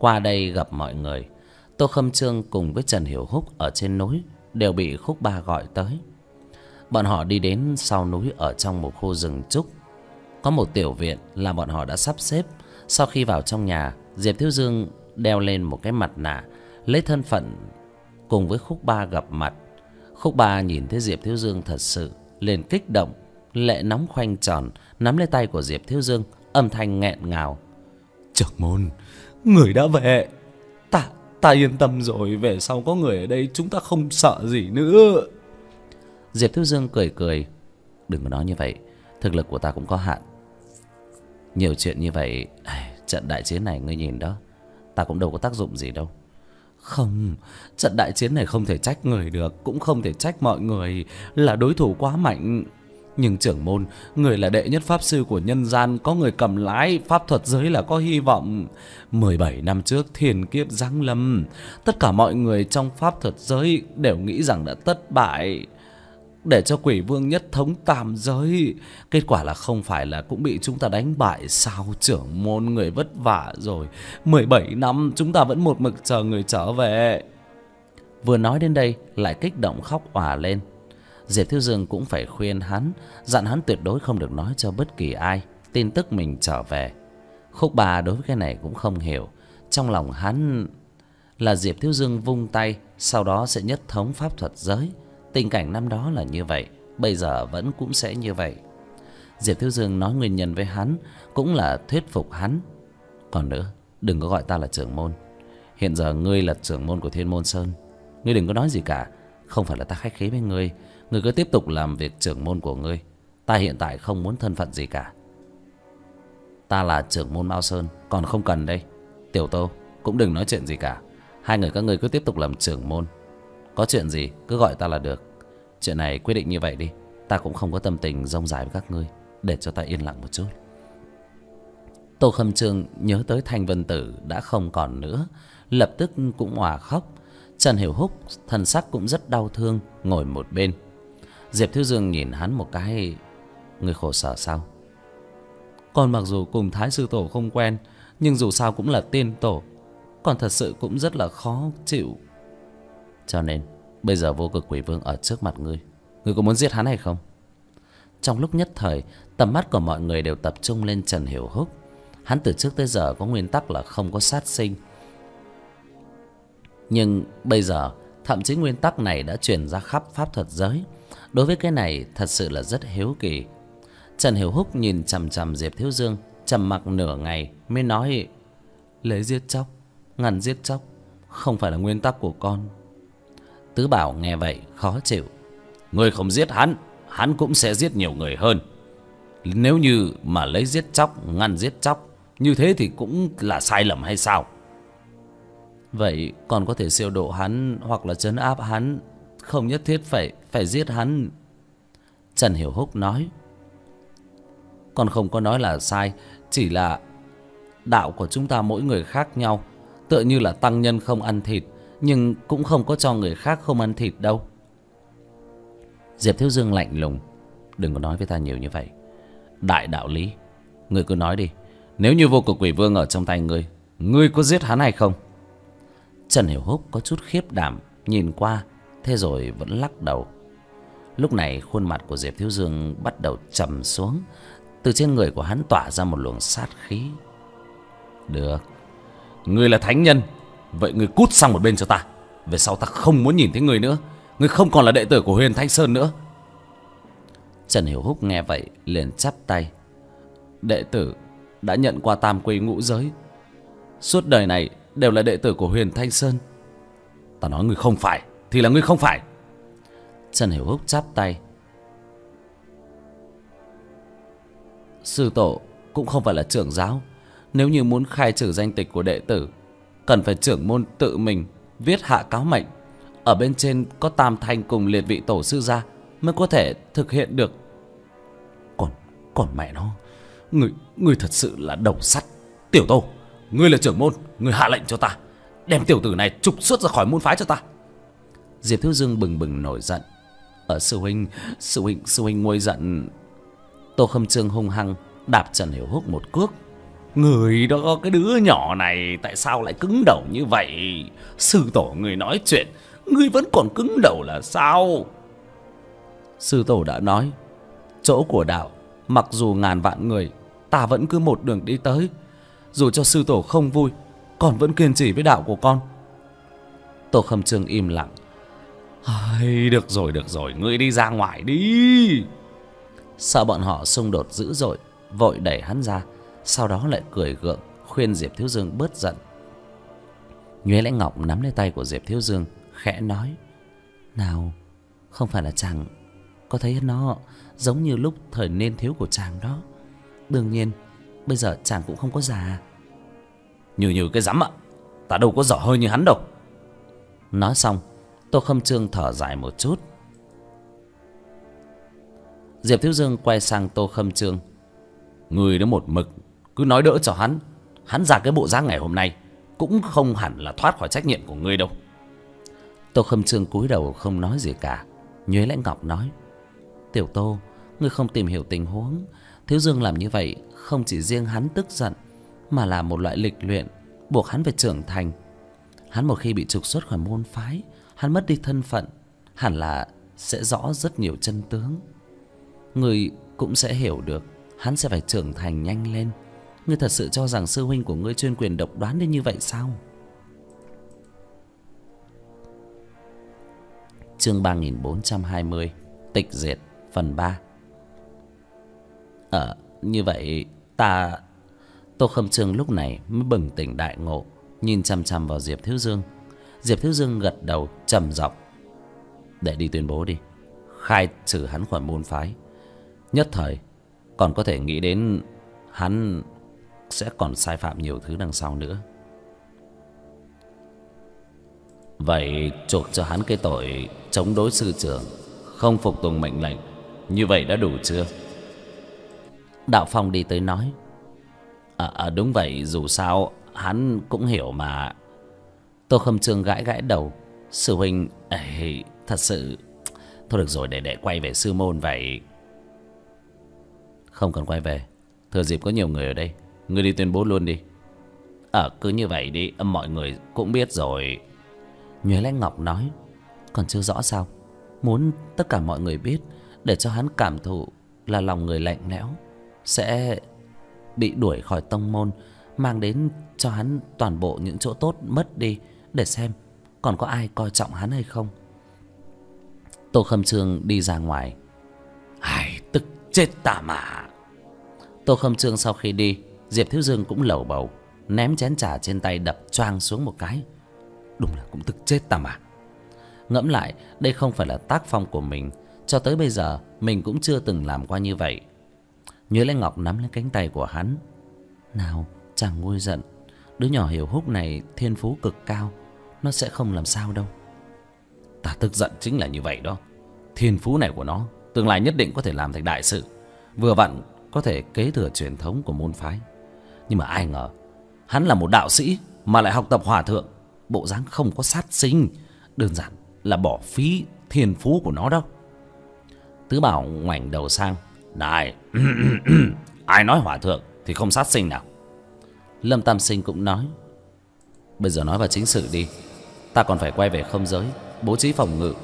Qua đây gặp mọi người, Tô Khâm Trương cùng với Trần Hiểu Húc ở trên núi đều bị Khúc Ba gọi tới. Bọn họ đi đến sau núi ở trong một khu rừng trúc. Có một tiểu viện là bọn họ đã sắp xếp. Sau khi vào trong nhà, Diệp Thiếu Dương đeo lên một cái mặt nạ, lấy thân phận cùng với Khúc Ba gặp mặt. Khúc Ba nhìn thấy Diệp Thiếu Dương thật sự liền kích động, lệ nóng khoanh tròn, nắm lấy tay của Diệp Thiếu Dương, âm thanh nghẹn ngào: Trưởng môn, người đã về. Ta, ta yên tâm rồi. Về sau có người ở đây chúng ta không sợ gì nữa. Diệp Thiếu Dương cười cười: Đừng có nói như vậy, thực lực của ta cũng có hạn. Nhiều chuyện như vậy, trận đại chiến này ngươi nhìn đó, ta cũng đâu có tác dụng gì đâu. Không, trận đại chiến này không thể trách người được, cũng không thể trách mọi người, là đối thủ quá mạnh. Nhưng trưởng môn, người là đệ nhất pháp sư của nhân gian, có người cầm lái, pháp thuật giới là có hy vọng. Mười bảy năm trước thiên kiếp giáng lâm, tất cả mọi người trong pháp thuật giới đều nghĩ rằng đã thất bại, để cho quỷ vương nhất thống tam giới. Kết quả là không phải là cũng bị chúng ta đánh bại sao? Trưởng môn, người vất vả rồi. Mười bảy năm chúng ta vẫn một mực chờ người trở về. Vừa nói đến đây lại kích động khóc òa lên. Diệp Thiếu Dương cũng phải khuyên hắn, dặn hắn tuyệt đối không được nói cho bất kỳ ai tin tức mình trở về. Khúc Ba đối với cái này cũng không hiểu. Trong lòng hắn là Diệp Thiếu Dương vung tay, sau đó sẽ nhất thống pháp thuật giới. Tình cảnh năm đó là như vậy, bây giờ vẫn cũng sẽ như vậy. Diệp Thiếu Dương nói nguyên nhân với hắn cũng là thuyết phục hắn. Còn nữa, đừng có gọi ta là trưởng môn. Hiện giờ ngươi là trưởng môn của Thiên Môn Sơn, ngươi đừng có nói gì cả. Không phải là ta khách khí với ngươi, ngươi cứ tiếp tục làm việc trưởng môn của ngươi. Ta hiện tại không muốn thân phận gì cả. Ta là trưởng môn Mao Sơn, còn không cần đây. Tiểu Tô cũng đừng nói chuyện gì cả. Hai người các ngươi cứ tiếp tục làm trưởng môn. Có chuyện gì cứ gọi ta là được. Chuyện này quyết định như vậy đi. Ta cũng không có tâm tình rông dài với các ngươi, để cho ta yên lặng một chút. Tô Khâm Trương nhớ tới Thanh Vân Tử đã không còn nữa, lập tức cũng òa khóc. Trần Hiểu Húc thần sắc cũng rất đau thương, ngồi một bên. Diệp Thiếu Dương nhìn hắn một cái: Ngươi khổ sở sao? Con mặc dù cùng Thái Sư Tổ không quen, nhưng dù sao cũng là tiên tổ, con thật sự cũng rất là khó chịu. Cho nên bây giờ Vô Cực Quỷ Vương ở trước mặt ngươi, ngươi có muốn giết hắn hay không? Trong lúc nhất thời, tầm mắt của mọi người đều tập trung lên Trần Hiểu Húc. Hắn từ trước tới giờ có nguyên tắc là không có sát sinh, nhưng bây giờ thậm chí nguyên tắc này đã truyền ra khắp pháp thuật giới. Đối với cái này thật sự là rất hiếu kỳ. Trần Hiểu Húc nhìn chằm chằm Diệp Thiếu Dương, trầm mặc nửa ngày mới nói: Lấy giết chóc, ngăn giết chóc không phải là nguyên tắc của con. Tứ Bảo nghe vậy khó chịu: Ngươi không giết hắn, hắn cũng sẽ giết nhiều người hơn. Nếu như mà lấy giết chóc ngăn giết chóc, như thế thì cũng là sai lầm hay sao? Vậy còn có thể siêu độ hắn hoặc là trấn áp hắn, không nhất thiết phải phải giết hắn. Trần Hiểu Húc nói: Con không có nói là sai, chỉ là đạo của chúng ta mỗi người khác nhau. Tựa như là tăng nhân không ăn thịt, nhưng cũng không có cho người khác không ăn thịt đâu. Diệp Thiếu Dương lạnh lùng: Đừng có nói với ta nhiều như vậy. Đại đạo lý, ngươi cứ nói đi. Nếu như Vô Cực Quỷ Vương ở trong tay ngươi, ngươi có giết hắn hay không? Trần Hiểu Húc có chút khiếp đảm, nhìn qua, thế rồi vẫn lắc đầu. Lúc này khuôn mặt của Diệp Thiếu Dương bắt đầu trầm xuống. Từ trên người của hắn tỏa ra một luồng sát khí. Được, ngươi là thánh nhân, vậy ngươi cút sang một bên cho ta. Về sau ta không muốn nhìn thấy ngươi nữa. Ngươi không còn là đệ tử của Huyền Thanh Sơn nữa. Trần Hiểu Húc nghe vậy liền chắp tay: Đệ tử đã nhận qua tam quy ngũ giới, suốt đời này đều là đệ tử của Huyền Thanh Sơn. Ta nói ngươi không phải thì là ngươi không phải. Trần Hiểu Húc chắp tay: Sư tổ cũng không phải là trưởng giáo. Nếu như muốn khai trừ danh tịch của đệ tử, cần phải trưởng môn tự mình viết hạ cáo mệnh. Ở bên trên có tam thanh cùng liệt vị tổ sư gia mới có thể thực hiện được. Còn, còn mẹ nó, Ngươi, ngươi thật sự là đầu sắt. Tiểu Tô, ngươi là trưởng môn, ngươi hạ lệnh cho ta đem tiểu tử này trục xuất ra khỏi môn phái cho ta. Diệp Thiếu Dương bừng bừng nổi giận: Ở sư huynh, sư huynh, sư huynh nguôi giận. Tô Khâm Trương hung hăng đạp Trần Hiểu Húc một cước: Người đó, cái đứa nhỏ này tại sao lại cứng đầu như vậy? Sư tổ người nói chuyện, ngươi vẫn còn cứng đầu là sao? Sư tổ đã nói, chỗ của đạo mặc dù ngàn vạn người, ta vẫn cứ một đường đi tới. Dù cho sư tổ không vui, con vẫn kiên trì với đạo của con. Tô Khâm Trương im lặng. Ai, được rồi, được rồi, ngươi đi ra ngoài đi. Sợ bọn họ xung đột dữ dội, vội đẩy hắn ra. Sau đó lại cười gượng khuyên Diệp Thiếu Dương bớt giận. Nhuế Lãnh Ngọc nắm lấy tay của Diệp Thiếu Dương, khẽ nói: nào, không phải là chàng có thấy nó giống như lúc thời niên thiếu của chàng đó. Đương nhiên bây giờ chàng cũng không có già. Như như cái rắm ạ, ta đâu có dở hơi như hắn đâu. Nói xong, Tô Khâm Trương thở dài một chút. Diệp Thiếu Dương quay sang Tô Khâm Trương: người đó một mực cứ nói đỡ cho hắn, hắn ra cái bộ dáng ngày hôm nay cũng không hẳn là thoát khỏi trách nhiệm của ngươi đâu. Tô Khâm Trương cúi đầu không nói gì cả. Nhuế Lãnh Ngọc nói: Tiểu Tô, ngươi không tìm hiểu tình huống. Thiếu Dương làm như vậy không chỉ riêng hắn tức giận, mà là một loại lịch luyện buộc hắn phải trưởng thành. Hắn một khi bị trục xuất khỏi môn phái, hắn mất đi thân phận, hẳn là sẽ rõ rất nhiều chân tướng. Ngươi cũng sẽ hiểu được hắn sẽ phải trưởng thành nhanh lên. Ngươi thật sự cho rằng sư huynh của ngươi chuyên quyền độc đoán đến như vậy sao? Chương ba nghìn bốn trăm hai mươi, Tịch Diệt phần ba. Ờ, như vậy ta... Tô Khâm Trương lúc này mới bừng tỉnh đại ngộ, nhìn chằm chằm vào Diệp Thiếu Dương. Diệp Thiếu Dương gật đầu trầm giọng: để đi tuyên bố đi, khai trừ hắn khỏi môn phái. Nhất thời còn có thể nghĩ đến hắn sẽ còn sai phạm nhiều thứ đằng sau nữa. Vậy chuộc cho hắn cái tội chống đối sư trưởng, không phục tùng mệnh lệnh, như vậy đã đủ chưa? Đạo Phong đi tới nói: À, à đúng vậy, dù sao hắn cũng hiểu mà. Tô Khâm Trương gãi gãi đầu: sư huynh, ê, thật sự... Thôi được rồi, để để quay về sư môn vậy. Không cần quay về, thừa dịp có nhiều người ở đây, ngươi đi tuyên bố luôn đi. Ờ, à, cứ như vậy đi, mọi người cũng biết rồi. Nhuế Lãnh Ngọc nói: còn chưa rõ sao? Muốn tất cả mọi người biết, để cho hắn cảm thụ là lòng người lạnh lẽo, sẽ bị đuổi khỏi tông môn, mang đến cho hắn toàn bộ những chỗ tốt mất đi, để xem còn có ai coi trọng hắn hay không. Tô Khâm Trương đi ra ngoài. Ai, tức chết ta mà. Tô Khâm Trương sau khi đi, Diệp Thiếu Dương cũng lẩu bẩu, ném chén trà trên tay đập choang xuống một cái. Đúng là cũng tức chết ta mà. Ngẫm lại, đây không phải là tác phong của mình, cho tới bây giờ mình cũng chưa từng làm qua như vậy. Nhuế Lãnh Ngọc nắm lấy cánh tay của hắn: nào, chàng nguôi giận, đứa nhỏ Hiểu Húc này thiên phú cực cao, nó sẽ không làm sao đâu. Ta tức giận chính là như vậy đó. Thiên phú này của nó tương lai nhất định có thể làm thành đại sự, vừa vặn có thể kế thừa truyền thống của môn phái. Nhưng mà ai ngờ hắn là một đạo sĩ mà lại học tập hòa thượng, bộ dáng không có sát sinh, đơn giản là bỏ phí thiên phú của nó đâu. Tứ Bảo ngoảnh đầu sang: này, ai nói hòa thượng thì không sát sinh nào? Lâm Tam Sinh cũng nói: bây giờ nói vào chính sự đi, ta còn phải quay về không giới bố trí phòng ngự.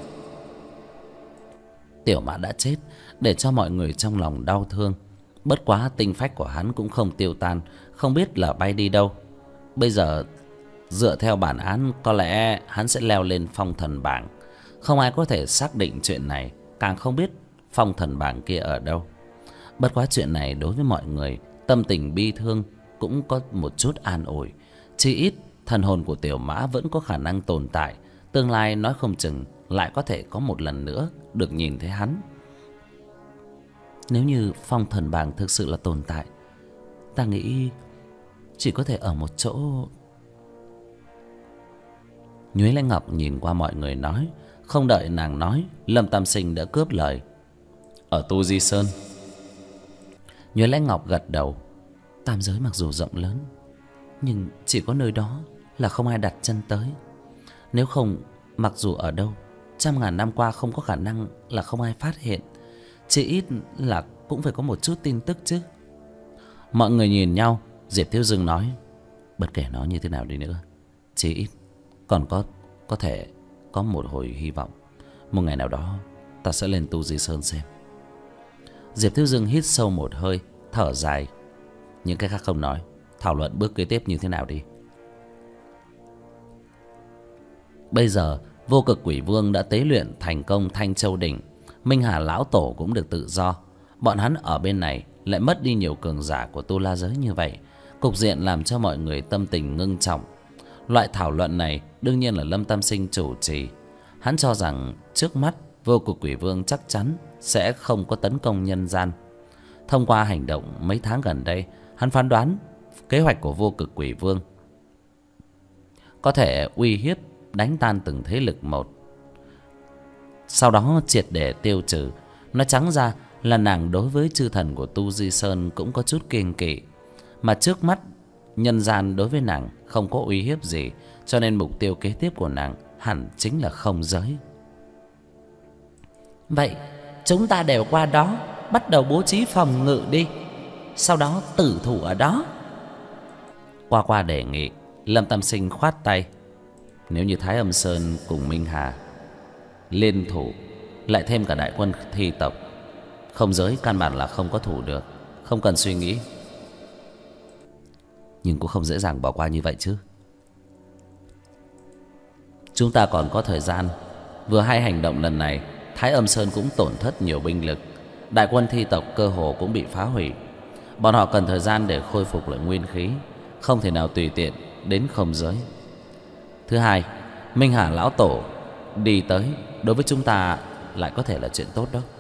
Tiểu Mã đã chết, để cho mọi người trong lòng đau thương. Bất quá tinh phách của hắn cũng không tiêu tan, không biết là bay đi đâu. Bây giờ dựa theo bản án, có lẽ hắn sẽ leo lên phong thần bảng. Không ai có thể xác định chuyện này, càng không biết phong thần bảng kia ở đâu. Bất quá chuyện này đối với mọi người, tâm tình bi thương cũng có một chút an ủi. Chỉ ít thần hồn của Tiểu Mã vẫn có khả năng tồn tại, tương lai nói không chừng lại có thể có một lần nữa được nhìn thấy hắn. Nếu như phong thần bảng thực sự là tồn tại, ta nghĩ chỉ có thể ở một chỗ. Nhuế Lãnh Ngọc nhìn qua mọi người nói. Không đợi nàng nói, Lâm Tam Sinh đã cướp lời: ở Tu Di Sơn. Nhuế Lãnh Ngọc gật đầu: tam giới mặc dù rộng lớn, nhưng chỉ có nơi đó là không ai đặt chân tới. Nếu không, mặc dù ở đâu, trăm ngàn năm qua không có khả năng là không ai phát hiện. Chỉ ít là cũng phải có một chút tin tức chứ. Mọi người nhìn nhau, Diệp Thiếu Dương nói, bất kể nó như thế nào đi nữa, chí ít còn có có thể có một hồi hy vọng. Một ngày nào đó ta sẽ lên Tu Di Sơn xem. Diệp Thiếu Dương hít sâu một hơi, thở dài. Những cái khác không nói, thảo luận bước kế tiếp như thế nào đi. Bây giờ Vô Cực Quỷ Vương đã tế luyện thành công Thanh Châu Đỉnh, Minh Hà Lão Tổ cũng được tự do. Bọn hắn ở bên này lại mất đi nhiều cường giả của tu la giới như vậy, cục diện làm cho mọi người tâm tình ngưng trọng. Loại thảo luận này đương nhiên là Lâm Tam Sinh chủ trì. Hắn cho rằng trước mắt Vô Cực Quỷ Vương chắc chắn sẽ không có tấn công nhân gian. Thông qua hành động mấy tháng gần đây, hắn phán đoán kế hoạch của Vô Cực Quỷ Vương có thể uy hiếp đánh tan từng thế lực một, sau đó triệt để tiêu trừ. Nói trắng ra là nàng đối với chư thần của Tu Di Sơn cũng có chút kiêng kỵ, mà trước mắt nhân gian đối với nàng không có uy hiếp gì, cho nên mục tiêu kế tiếp của nàng hẳn chính là không giới. Vậy chúng ta đều qua đó, bắt đầu bố trí phòng ngự đi, sau đó tử thủ ở đó. Qua qua đề nghị. Lâm Tam Sinh khoát tay. Nếu như Thái Âm Sơn cùng Minh Hà liên thủ, lại thêm cả đại quân thi tộc, không giới căn bản là không có thủ được, không cần suy nghĩ. Nhưng cũng không dễ dàng bỏ qua như vậy chứ. Chúng ta còn có thời gian. Vừa hay hành động lần này, Thái Âm Sơn cũng tổn thất nhiều binh lực, đại quân thi tộc cơ hồ cũng bị phá hủy. Bọn họ cần thời gian để khôi phục lại nguyên khí, không thể nào tùy tiện đến không giới. Thứ hai, Minh Hà Lão Tổ đi tới đối với chúng ta lại có thể là chuyện tốt đó.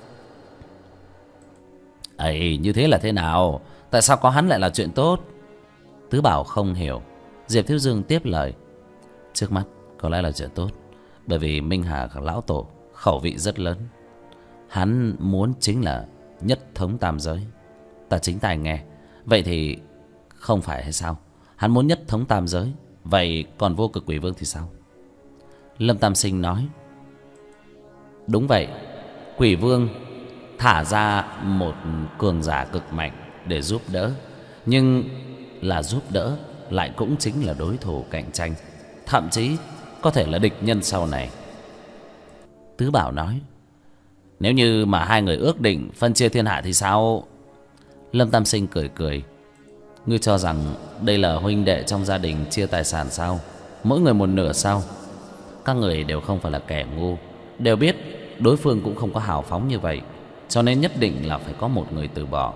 Ấy, như thế là thế nào? Tại sao có hắn lại là chuyện tốt? Tứ Bảo không hiểu. Diệp Thiếu Dương tiếp lời. Trước mắt có lẽ là chuyện tốt, bởi vì Minh Hà Lão Tổ khẩu vị rất lớn. Hắn muốn chính là nhất thống tam giới. Ta chính tai nghe. Vậy thì không phải hay sao? Hắn muốn nhất thống tam giới, vậy còn Vô Cực Quỷ Vương thì sao? Lâm Tam Sinh nói. Đúng vậy, Quỷ Vương thả ra một cường giả cực mạnh để giúp đỡ, nhưng là giúp đỡ lại cũng chính là đối thủ cạnh tranh, thậm chí có thể là địch nhân sau này. Tứ Bảo nói. Nếu như mà hai người ước định phân chia thiên hạ thì sao? Lâm Tam Sinh cười cười. Ngươi cho rằng đây là huynh đệ trong gia đình chia tài sản sao? Mỗi người một nửa sao? Các người đều không phải là kẻ ngu, đều biết đối phương cũng không có hào phóng như vậy, cho nên nhất định là phải có một người từ bỏ.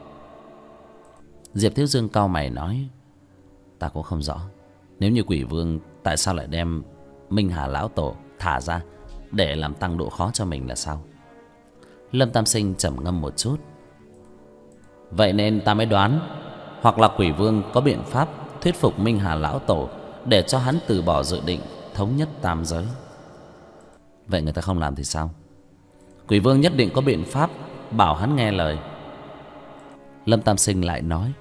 Diệp Thiếu Dương cau mày nói. Ta cũng không rõ, nếu như Quỷ Vương tại sao lại đem Minh Hà Lão Tổ thả ra để làm tăng độ khó cho mình là sao? Lâm Tam Sinh trầm ngâm một chút. Vậy nên ta mới đoán, hoặc là Quỷ Vương có biện pháp thuyết phục Minh Hà Lão Tổ để cho hắn từ bỏ dự định thống nhất tam giới. Vậy người ta không làm thì sao? Quỷ Vương nhất định có biện pháp bảo hắn nghe lời. Lâm Tam Sinh lại nói.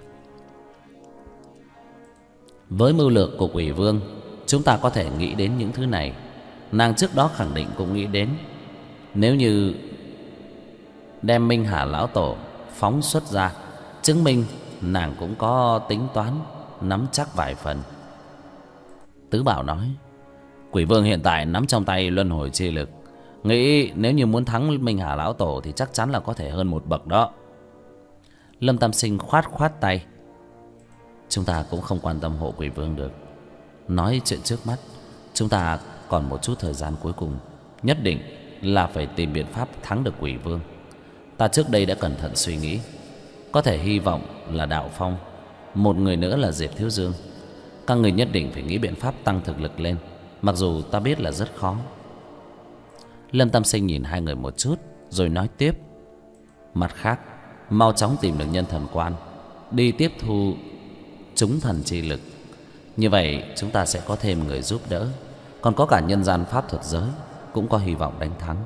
Với mưu lược của Quỷ Vương, chúng ta có thể nghĩ đến những thứ này. Nàng trước đó khẳng định cũng nghĩ đến. Nếu như đem Minh Hà Lão Tổ phóng xuất ra, chứng minh nàng cũng có tính toán, nắm chắc vài phần. Tứ Bảo nói. Quỷ Vương hiện tại nắm trong tay luân hồi chi lực, nghĩ nếu như muốn thắng Minh Hà Lão Tổ thì chắc chắn là có thể hơn một bậc đó. Lâm Tam Sinh khoát khoát tay. Chúng ta cũng không quan tâm hộ Quỷ Vương được. Nói chuyện trước mắt, chúng ta còn một chút thời gian cuối cùng, nhất định là phải tìm biện pháp thắng được Quỷ Vương. Ta trước đây đã cẩn thận suy nghĩ, có thể hy vọng là Đạo Phong, một người nữa là Diệp Thiếu Dương. Các người nhất định phải nghĩ biện pháp tăng thực lực lên, mặc dù ta biết là rất khó. Lâm Tam Sinh nhìn hai người một chút rồi nói tiếp. Mặt khác, mau chóng tìm được nhân thần quan, đi tiếp thu chúng thần chi lực. Như vậy chúng ta sẽ có thêm người giúp đỡ, còn có cả nhân gian pháp thuật giới cũng có hy vọng đánh thắng.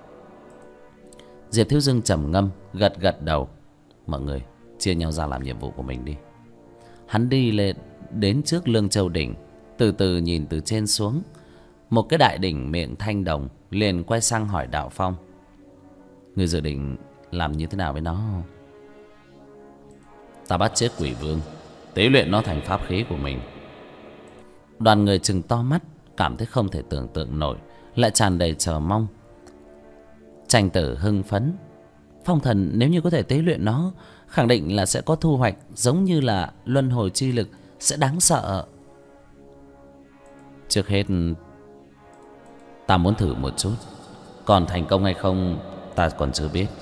Diệp Thiếu Dương trầm ngâm, gật gật đầu. Mọi người chia nhau ra làm nhiệm vụ của mình đi. Hắn đi lên đến trước Lương Châu đỉnh, từ từ nhìn từ trên xuống. Một cái đại đỉnh miệng thanh đồng, liền quay sang hỏi Đạo Phong. Người dự định làm như thế nào với nó? Ta bắt chết Quỷ Vương, tế luyện nó thành pháp khí của mình. Đoàn người trừng to mắt, cảm thấy không thể tưởng tượng nổi, lại tràn đầy chờ mong. Tranh Tử hưng phấn: phong thần nếu như có thể tế luyện nó, khẳng định là sẽ có thu hoạch, giống như là luân hồi chi lực, sẽ đáng sợ. Trước hết ta muốn thử một chút, còn thành công hay không ta còn chưa biết.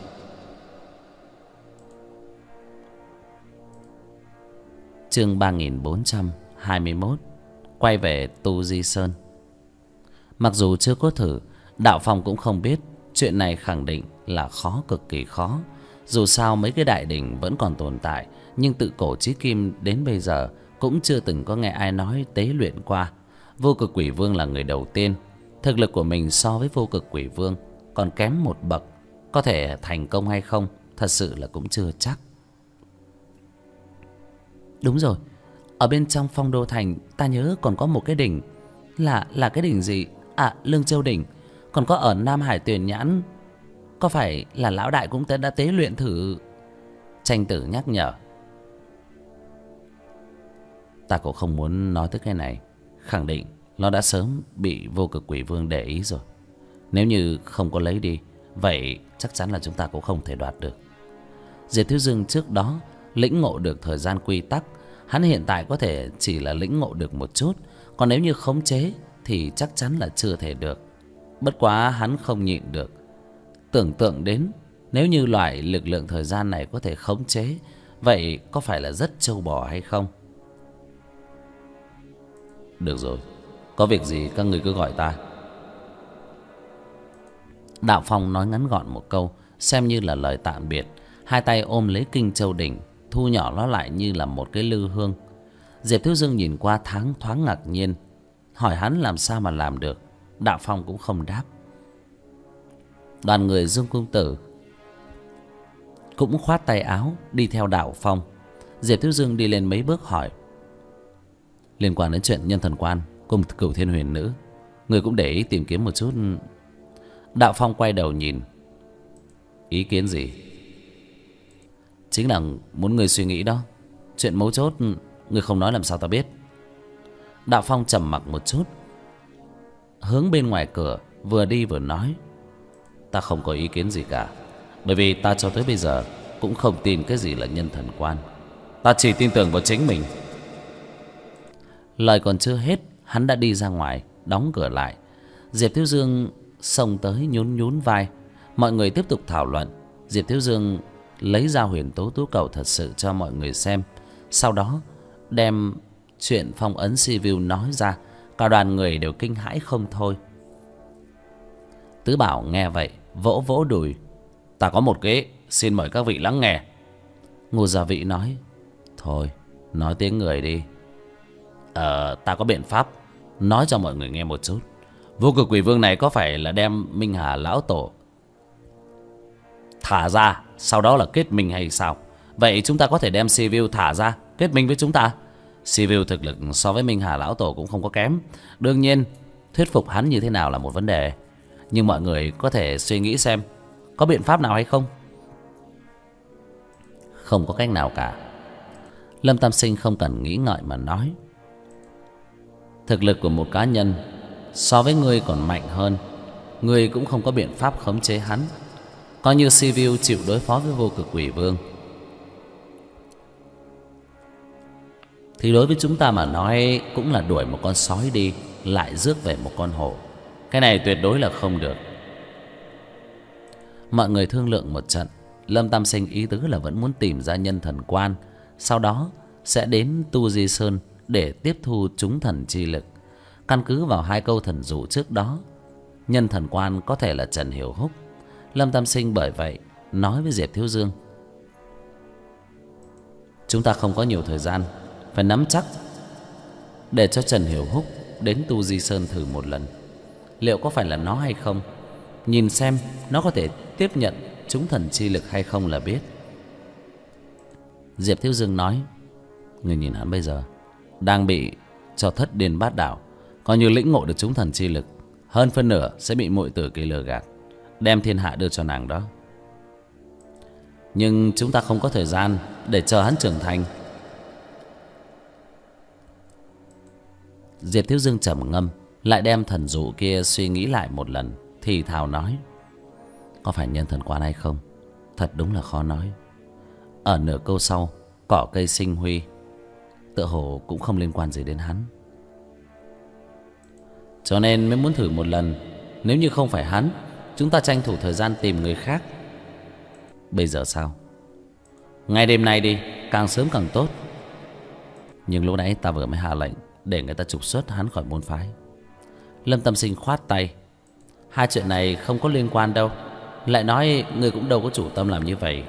Chương ba nghìn bốn trăm hai mươi mốt. Quay về Tu Di Sơn. Mặc dù chưa có thử, Đạo Phong cũng không biết chuyện này khẳng định là khó, cực kỳ khó. Dù sao mấy cái đại đỉnh vẫn còn tồn tại, nhưng tự cổ chí kim đến bây giờ cũng chưa từng có nghe ai nói tế luyện qua. Vô Cực Quỷ Vương là người đầu tiên. Thực lực của mình so với Vô Cực Quỷ Vương còn kém một bậc, có thể thành công hay không thật sự là cũng chưa chắc. Đúng rồi, ở bên trong Phong Đô Thành ta nhớ còn có một cái đỉnh. Là là cái đỉnh gì? À, Lương Châu đỉnh. Còn có ở Nam Hải Tuyền Nhãn, có phải là lão đại cũng đã tế luyện thử? Tranh Tử nhắc nhở. Ta cũng không muốn nói tới cái này, khẳng định nó đã sớm bị Vô Cực Quỷ Vương để ý rồi. Nếu như không có lấy đi, vậy chắc chắn là chúng ta cũng không thể đoạt được. Diệp Thiếu Dương trước đó lĩnh ngộ được thời gian quy tắc, hắn hiện tại có thể chỉ là lĩnh ngộ được một chút, còn nếu như khống chế thì chắc chắn là chưa thể được. Bất quá hắn không nhịn được, tưởng tượng đến nếu như loại lực lượng thời gian này có thể khống chế, vậy có phải là rất trâu bò hay không? Được rồi, có việc gì các người cứ gọi ta. Đạo Phong nói ngắn gọn một câu, xem như là lời tạm biệt. Hai tay ôm lấy Kinh Châu đỉnh, thu nhỏ nó lại như là một cái lư hương. Diệp Thiếu Dương nhìn qua tháng thoáng ngạc nhiên, hỏi hắn làm sao mà làm được. Đạo Phong cũng không đáp. Đoàn người Dương Cung Tử cũng khoát tay áo đi theo Đạo Phong. Diệp Thiếu Dương đi lên mấy bước hỏi: liên quan đến chuyện Nhân Thần Quan cùng Cửu Thiên Huyền Nữ, người cũng để ý tìm kiếm một chút. Đạo Phong quay đầu nhìn. Ý kiến gì? Chính là muốn người suy nghĩ đó. Chuyện mấu chốt người không nói làm sao ta biết. Đạo Phong trầm mặc một chút, hướng bên ngoài cửa vừa đi vừa nói: ta không có ý kiến gì cả, bởi vì ta cho tới bây giờ cũng không tin cái gì là Nhân Thần Quan. Ta chỉ tin tưởng vào chính mình. Lời còn chưa hết, hắn đã đi ra ngoài, đóng cửa lại. Diệp Thiếu Dương xông tới nhún nhún vai. Mọi người tiếp tục thảo luận. Diệp Thiếu Dương lấy ra huyền tố tú cầu thật sự cho mọi người xem, sau đó đem chuyện phong ấn Sivu nói ra. Cả đoàn người đều kinh hãi không thôi. Tứ Bảo nghe vậy vỗ vỗ đùi: ta có một kế, xin mời các vị lắng nghe. Ngô Gia Vị nói: thôi, nói tiếng người đi. Ờ, ta có biện pháp, nói cho mọi người nghe một chút. Vô Cực Quỷ Vương này có phải là đem Minh Hà Lão Tổ thả ra, sau đó là kết minh hay sao? Vậy chúng ta có thể đem Sivu thả ra, kết minh với chúng ta. Sivu thực lực so với Minh Hà Lão Tổ cũng không có kém. Đương nhiên, thuyết phục hắn như thế nào là một vấn đề. Nhưng mọi người có thể suy nghĩ xem có biện pháp nào hay không? Không có cách nào cả. Lâm Tam Sinh không cần nghĩ ngợi mà nói: thực lực của một cá nhân so với ngươi còn mạnh hơn, ngươi cũng không có biện pháp khống chế hắn. Coi như Sivu chịu đối phó với Vô Cực Quỷ Vương, thì đối với chúng ta mà nói cũng là đuổi một con sói đi, lại rước về một con hổ. Cái này tuyệt đối là không được. Mọi người thương lượng một trận. Lâm Tam Sinh ý tứ là vẫn muốn tìm ra Nhân Thần Quan, sau đó sẽ đến Tu Di Sơn để tiếp thu chúng thần chi lực. Căn cứ vào hai câu thần dụ trước đó, Nhân Thần Quan có thể là Trần Hiểu Húc. Lâm Tam Sinh bởi vậy nói với Diệp Thiếu Dương: chúng ta không có nhiều thời gian, phải nắm chắc để cho Trần Hiểu Húc đến Tu Di Sơn thử một lần. Liệu có phải là nó hay không, nhìn xem nó có thể tiếp nhận chúng thần chi lực hay không là biết. Diệp Thiếu Dương nói: người nhìn hắn bây giờ đang bị cho thất điên bát đảo, coi như lĩnh ngộ được chúng thần chi lực, hơn phân nửa sẽ bị muội tử kia lừa gạt, đem thiên hạ đưa cho nàng đó. Nhưng chúng ta không có thời gian để chờ hắn trưởng thành. Diệp Thiếu Dương trầm ngâm, lại đem thần dụ kia suy nghĩ lại một lần, thì thào nói: có phải nhân thần quan hay không, thật đúng là khó nói. Ở nửa câu sau, cỏ cây sinh huy, tựa hồ cũng không liên quan gì đến hắn. Cho nên mới muốn thử một lần. Nếu như không phải hắn, chúng ta tranh thủ thời gian tìm người khác. Bây giờ sao? Ngày đêm nay đi, càng sớm càng tốt. Nhưng lúc nãy ta vừa mới hạ lệnh để người ta trục xuất hắn khỏi môn phái. Lâm Tâm Sinh khoát tay: hai chuyện này không có liên quan đâu. Lại nói người cũng đâu có chủ tâm làm như vậy.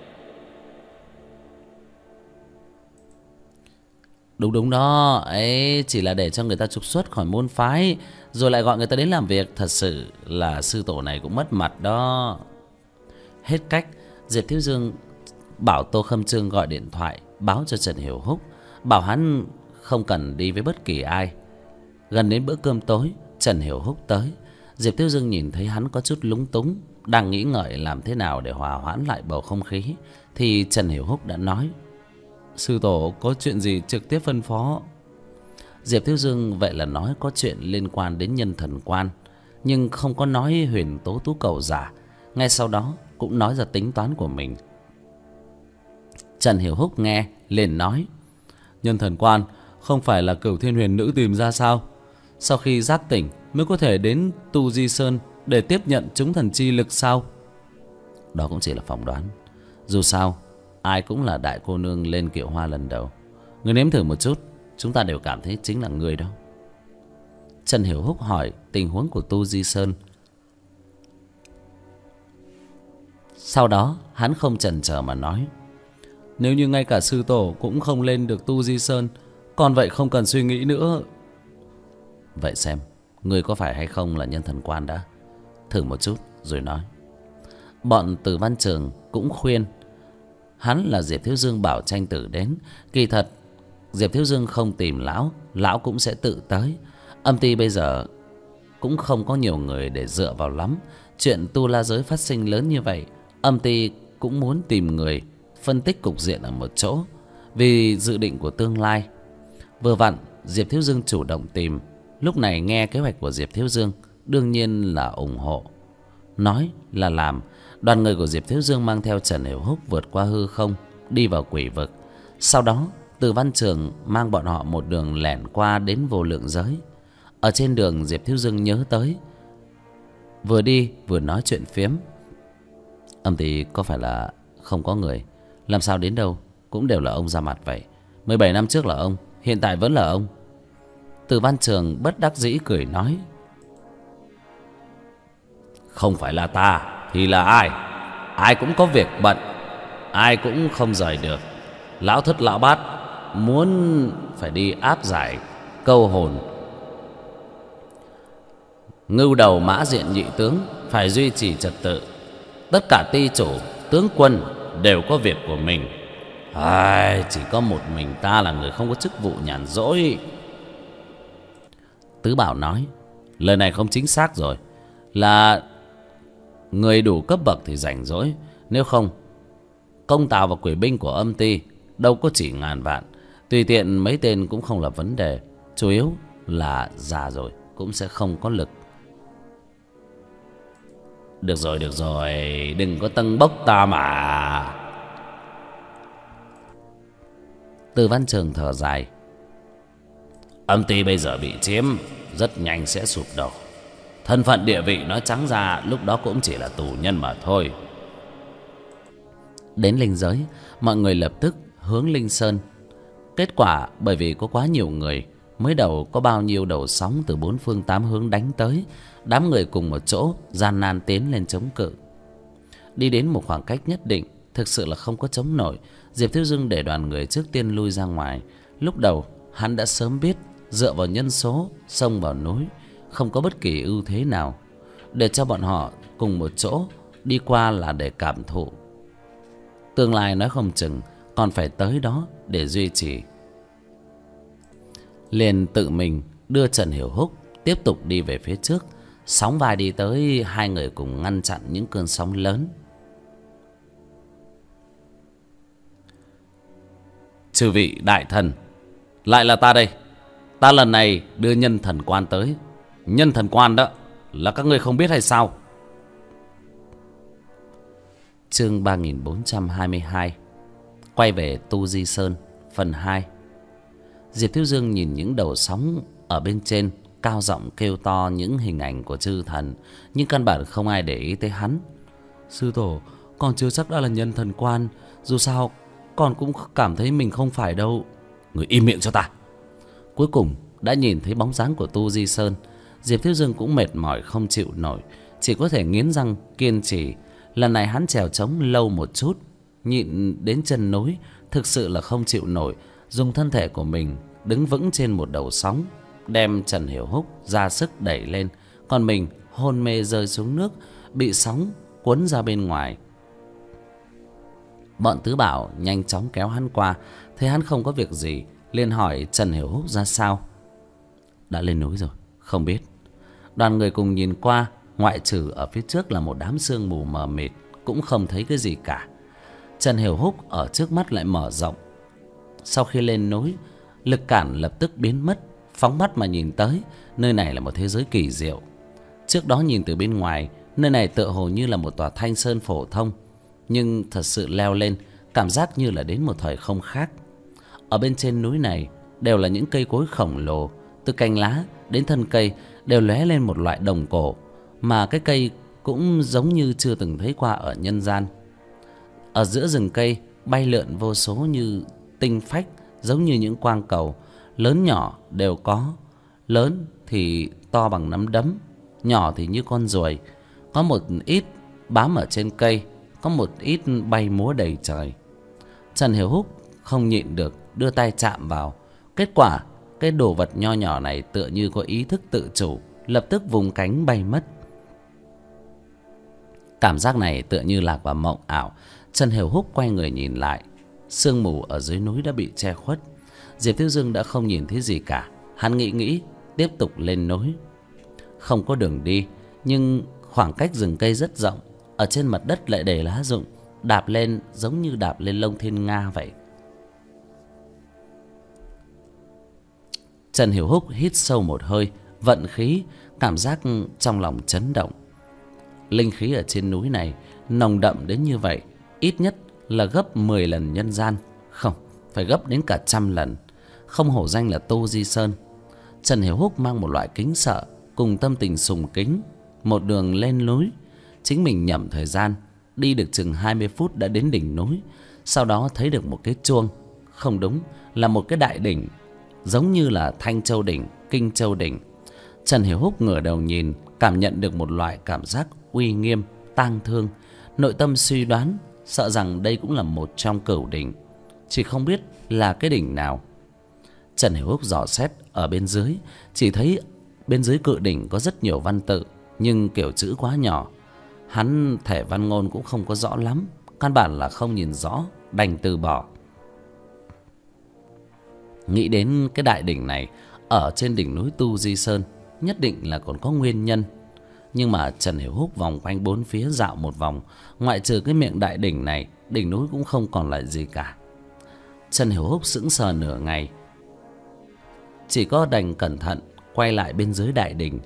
Đúng đúng đó, ấy chỉ là để cho người ta trục xuất khỏi môn phái, rồi lại gọi người ta đến làm việc. Thật sự là sư tổ này cũng mất mặt đó. Hết cách, Diệp Thiếu Dương bảo Tô Khâm Trương gọi điện thoại báo cho Trần Hiểu Húc, bảo hắn không cần đi với bất kỳ ai. Gần đến bữa cơm tối, Trần Hiểu Húc tới. Diệp Thiếu Dương nhìn thấy hắn có chút lúng túng, đang nghĩ ngợi làm thế nào để hòa hoãn lại bầu không khí, thì Trần Hiểu Húc đã nói: sư tổ có chuyện gì trực tiếp phân phó. Diệp Thiếu Dương vậy là nói có chuyện liên quan đến nhân thần quan, nhưng không có nói huyền tố tú cầu giả. Ngay sau đó cũng nói ra tính toán của mình. Trần Hiểu Húc nghe liền nói: nhân thần quan không phải là Cửu Thiên Huyền Nữ tìm ra sao? Sau khi giác tỉnh mới có thể đến Tu Di Sơn để tiếp nhận chúng thần chi lực sao? Đó cũng chỉ là phỏng đoán. Dù sao ai cũng là đại cô nương lên kiệu hoa lần đầu. Người nếm thử một chút, chúng ta đều cảm thấy chính là người đó. Trần Hiểu Húc hỏi tình huống của Tu Di Sơn. Sau đó hắn không chần chờ mà nói: nếu như ngay cả sư tổ cũng không lên được Tu Di Sơn, còn vậy không cần suy nghĩ nữa. Vậy xem người có phải hay không là nhân thần quan đã. Thử một chút rồi nói. Bọn Từ Văn Trường cũng khuyên hắn là Diệp Thiếu Dương bảo tranh tử đến. Kỳ thật Diệp Thiếu Dương không tìm lão, lão cũng sẽ tự tới. Âm ty bây giờ cũng không có nhiều người để dựa vào lắm. Chuyện tu la giới phát sinh lớn như vậy, âm ty cũng muốn tìm người phân tích cục diện ở một chỗ, vì dự định của tương lai. Vừa vặn Diệp Thiếu Dương chủ động tìm, lúc này nghe kế hoạch của Diệp Thiếu Dương đương nhiên là ủng hộ. Nói là làm. Đoàn người của Diệp Thiếu Dương mang theo Trần Hiểu Húc vượt qua hư không, đi vào quỷ vực. Sau đó Từ Văn Trường mang bọn họ một đường lẻn qua đến vô lượng giới. Ở trên đường Diệp Thiếu Dương nhớ tới, vừa đi vừa nói chuyện phiếm: âm ty có phải là không có người, làm sao đến đâu cũng đều là ông ra mặt vậy. Mười bảy năm trước là ông, hiện tại vẫn là ông. Từ Văn Trường bất đắc dĩ cười nói: không phải là ta thì là ai? Ai cũng có việc bận, ai cũng không rời được. Lão thất lão bát muốn phải đi áp giải câu hồn ngưu đầu mã diện nhị tướng, phải duy trì trật tự. Tất cả ty chủ tướng quân đều có việc của mình. Ai, chỉ có một mình ta là người không có chức vụ nhàn rỗi. Tứ Bảo nói: lời này không chính xác rồi. Là người đủ cấp bậc thì rảnh rỗi, nếu không công tào và quỷ binh của âm ty đâu có chỉ ngàn vạn. Tùy tiện mấy tên cũng không là vấn đề. Chủ yếu là già rồi cũng sẽ không có lực. Được rồi, được rồi, đừng có tâng bốc ta mà. Từ Văn Trường thở dài: âm ty bây giờ bị chiếm, rất nhanh sẽ sụp đổ. Thân phận địa vị nói trắng ra lúc đó cũng chỉ là tù nhân mà thôi. Đến linh giới, mọi người lập tức hướng Linh Sơn. Kết quả bởi vì có quá nhiều người, mới đầu có bao nhiêu đầu sóng từ bốn phương tám hướng đánh tới. Đám người cùng một chỗ gian nan tiến lên chống cự. Đi đến một khoảng cách nhất định, thực sự là không có chống nổi. Diệp Thiếu Dương để đoàn người trước tiên lui ra ngoài. Lúc đầu hắn đã sớm biết dựa vào nhân số xông vào núi không có bất kỳ ưu thế nào. Để cho bọn họ cùng một chỗ đi qua là để cảm thụ. Tương lai nói không chừng còn phải tới đó để duy trì. Liền tự mình đưa Trần Hiểu Húc tiếp tục đi về phía trước. Sóng vai đi tới, hai người cùng ngăn chặn những cơn sóng lớn. Chư vị đại thần, lại là ta đây. Ta lần này đưa nhân thần quan tới. Nhân thần quan đó là các ngươi không biết hay sao? Chương ba nghìn bốn trăm hai mươi hai. Quay về Tu Di Sơn phần hai. Diệp Thiếu Dương nhìn những đầu sóng ở bên trên, cao giọng kêu to những hình ảnh của chư thần, nhưng căn bản không ai để ý tới hắn. Sư tổ, con chưa chắc đã là nhân thần quan. Dù sao con cũng cảm thấy mình không phải đâu. Người im miệng cho ta. Cuối cùng đã nhìn thấy bóng dáng của Tu Di Sơn. Diệp Thiếu Dương cũng mệt mỏi không chịu nổi, chỉ có thể nghiến răng kiên trì. Lần này hắn trèo trống lâu một chút, nhịn đến chân nối, thực sự là không chịu nổi, dùng thân thể của mình đứng vững trên một đầu sóng, đem Trần Hiểu Húc ra sức đẩy lên, còn mình hôn mê rơi xuống nước, bị sóng cuốn ra bên ngoài. Bọn Tứ Bảo nhanh chóng kéo hắn qua, thấy hắn không có việc gì, liền hỏi Trần Hiểu Húc ra sao. Đã lên núi rồi, không biết. Đoàn người cùng nhìn qua, ngoại trừ ở phía trước là một đám sương mù mờ mịt, cũng không thấy cái gì cả. Trần Hiểu Húc ở trước mắt lại mở rộng. Sau khi lên núi, lực cản lập tức biến mất, phóng mắt mà nhìn tới, nơi này là một thế giới kỳ diệu. Trước đó nhìn từ bên ngoài, nơi này tựa hồ như là một tòa thanh sơn phổ thông, nhưng thật sự leo lên, cảm giác như là đến một thời không khác. Ở bên trên núi này đều là những cây cối khổng lồ, từ cành lá đến thân cây đều lóe lên một loại đồng cổ, mà cái cây cũng giống như chưa từng thấy qua ở nhân gian. Ở giữa rừng cây bay lượn vô số như tinh phách, giống như những quang cầu, lớn nhỏ đều có. Lớn thì to bằng nắm đấm, nhỏ thì như con ruồi. Có một ít bám ở trên cây, có một ít bay múa đầy trời. Trần Hiểu Húc không nhịn được đưa tay chạm vào. Kết quả cái đồ vật nho nhỏ này tựa như có ý thức tự chủ, lập tức vùng cánh bay mất. Cảm giác này tựa như lạc vào mộng ảo. Trần Hiểu Húc quay người nhìn lại, sương mù ở dưới núi đã bị che khuất. Diệp Thiếu Dương đã không nhìn thấy gì cả. Hắn nghĩ nghĩ tiếp tục lên núi. Không có đường đi, nhưng khoảng cách rừng cây rất rộng, ở trên mặt đất lại đầy lá rụng, đạp lên giống như đạp lên lông thiên nga vậy. Trần Hiểu Húc hít sâu một hơi, vận khí, cảm giác trong lòng chấn động. Linh khí ở trên núi này nồng đậm đến như vậy, ít nhất là gấp mười lần nhân gian, không, phải gấp đến cả trăm lần. Không hổ danh là Tu Di Sơn. Trần Hiểu Húc mang một loại kính sợ cùng tâm tình sùng kính, một đường lên núi. Chính mình nhẩm thời gian, đi được chừng hai mươi phút đã đến đỉnh núi. Sau đó thấy được một cái chuông, không đúng, là một cái đại đỉnh, giống như là Thanh Châu đỉnh, Kinh Châu đỉnh. Trần Hiểu Húc ngửa đầu nhìn, cảm nhận được một loại cảm giác uy nghiêm, tang thương. Nội tâm suy đoán, sợ rằng đây cũng là một trong cửu đỉnh, chỉ không biết là cái đỉnh nào. Trần Hiểu Húc dò xét ở bên dưới, chỉ thấy bên dưới cự đỉnh có rất nhiều văn tự, nhưng kiểu chữ quá nhỏ, hắn thể văn ngôn cũng không có rõ lắm, căn bản là không nhìn rõ, đành từ bỏ. Nghĩ đến cái đại đỉnh này ở trên đỉnh núi Tu Di Sơn, nhất định là còn có nguyên nhân. Nhưng mà Trần Hiểu Húc vòng quanh bốn phía dạo một vòng, ngoại trừ cái miệng đại đỉnh này, đỉnh núi cũng không còn lại gì cả. Trần Hiểu Húc sững sờ nửa ngày, chỉ có đành cẩn thận quay lại bên dưới đại đỉnh.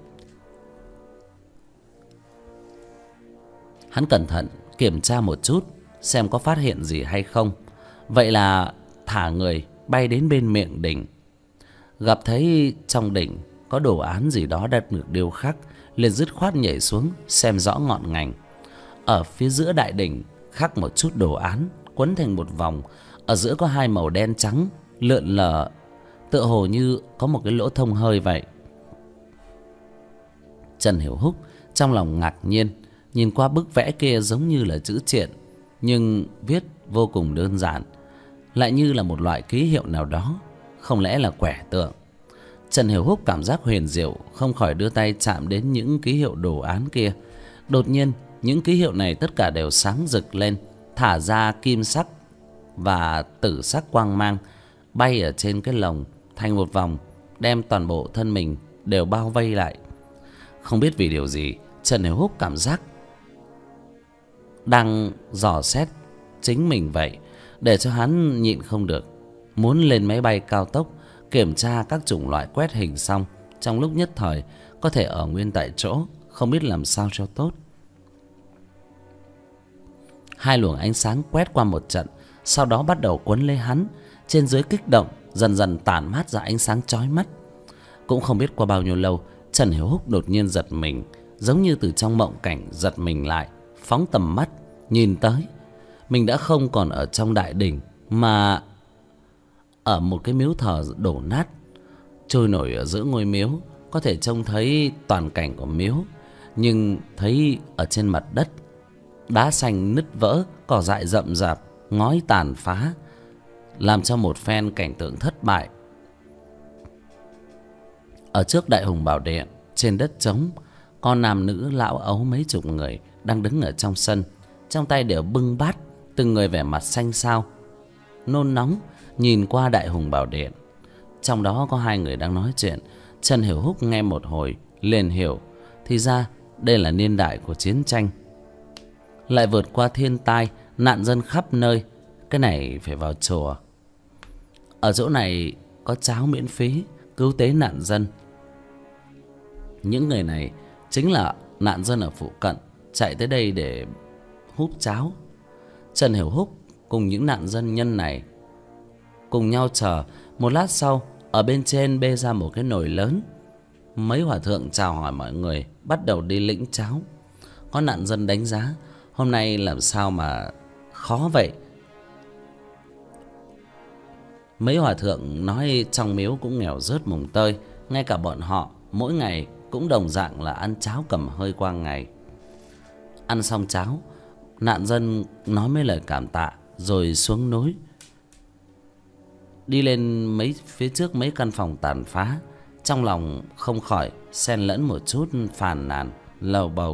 Hắn cẩn thận kiểm tra một chút xem có phát hiện gì hay không. Vậy là thả người bay đến bên miệng đỉnh, gặp thấy trong đỉnh có đồ án gì đó đã được điêu khắc, liền dứt khoát nhảy xuống xem rõ ngọn ngành. Ở phía giữa đại đỉnh khắc một chút đồ án quấn thành một vòng, ở giữa có hai màu đen trắng lượn lờ, tựa hồ như có một cái lỗ thông hơi vậy. Trần Hiểu Húc trong lòng ngạc nhiên, nhìn qua bức vẽ kia giống như là chữ triện, nhưng viết vô cùng đơn giản, lại như là một loại ký hiệu nào đó, không lẽ là quẻ tượng. Trần Hiểu Húc cảm giác huyền diệu, không khỏi đưa tay chạm đến những ký hiệu đồ án kia. Đột nhiên những ký hiệu này tất cả đều sáng rực lên, thả ra kim sắc và tử sắc quang mang, bay ở trên cái lồng thành một vòng, đem toàn bộ thân mình đều bao vây lại. Không biết vì điều gì, Trần Hiểu Húc cảm giác đang dò xét chính mình vậy, để cho hắn nhịn không được muốn lên máy bay cao tốc, kiểm tra các chủng loại quét hình xong, trong lúc nhất thời có thể ở nguyên tại chỗ, không biết làm sao cho tốt. Hai luồng ánh sáng quét qua một trận, sau đó bắt đầu quấn lấy hắn, trên dưới kích động, dần dần tản mát ra ánh sáng chói mắt. Cũng không biết qua bao nhiêu lâu, Trần Hiểu Húc đột nhiên giật mình, giống như từ trong mộng cảnh giật mình lại, phóng tầm mắt nhìn tới. Mình đã không còn ở trong đại đình, mà ở một cái miếu thờ đổ nát, trôi nổi ở giữa ngôi miếu. Có thể trông thấy toàn cảnh của miếu, nhưng thấy ở trên mặt đất, đá xanh nứt vỡ, cỏ dại rậm rạp, ngói tàn phá, làm cho một phen cảnh tượng thất bại. Ở trước Đại Hùng Bảo Điện, trên đất trống, con nam nữ lão ấu mấy chục người đang đứng ở trong sân, trong tay đều bưng bát, từng người vẻ mặt xanh xao, nôn nóng nhìn qua Đại Hùng Bảo Điện. Trong đó có hai người đang nói chuyện. Trần Hiểu Húc nghe một hồi liền hiểu, thì ra đây là niên đại của chiến tranh, lại vượt qua thiên tai, nạn dân khắp nơi. Cái này phải vào chùa. Ở chỗ này có cháo miễn phí cứu tế nạn dân. Những người này chính là nạn dân ở phụ cận, chạy tới đây để húp cháo. Trần Hiểu Húc cùng những nạn dân nhân này cùng nhau chờ. Một lát sau, ở bên trên bê ra một cái nồi lớn. Mấy hòa thượng chào hỏi mọi người, bắt đầu đi lĩnh cháo. Có nạn dân đánh giá, hôm nay làm sao mà khó vậy. Mấy hòa thượng nói trong miếu cũng nghèo rớt mồng tơi, ngay cả bọn họ mỗi ngày cũng đồng dạng là ăn cháo cầm hơi qua ngày. Ăn xong cháo, nạn dân nói mấy lời cảm tạ rồi xuống núi, đi lên mấy phía trước mấy căn phòng tàn phá. Trong lòng không khỏi xen lẫn một chút phàn nàn, lầu bầu.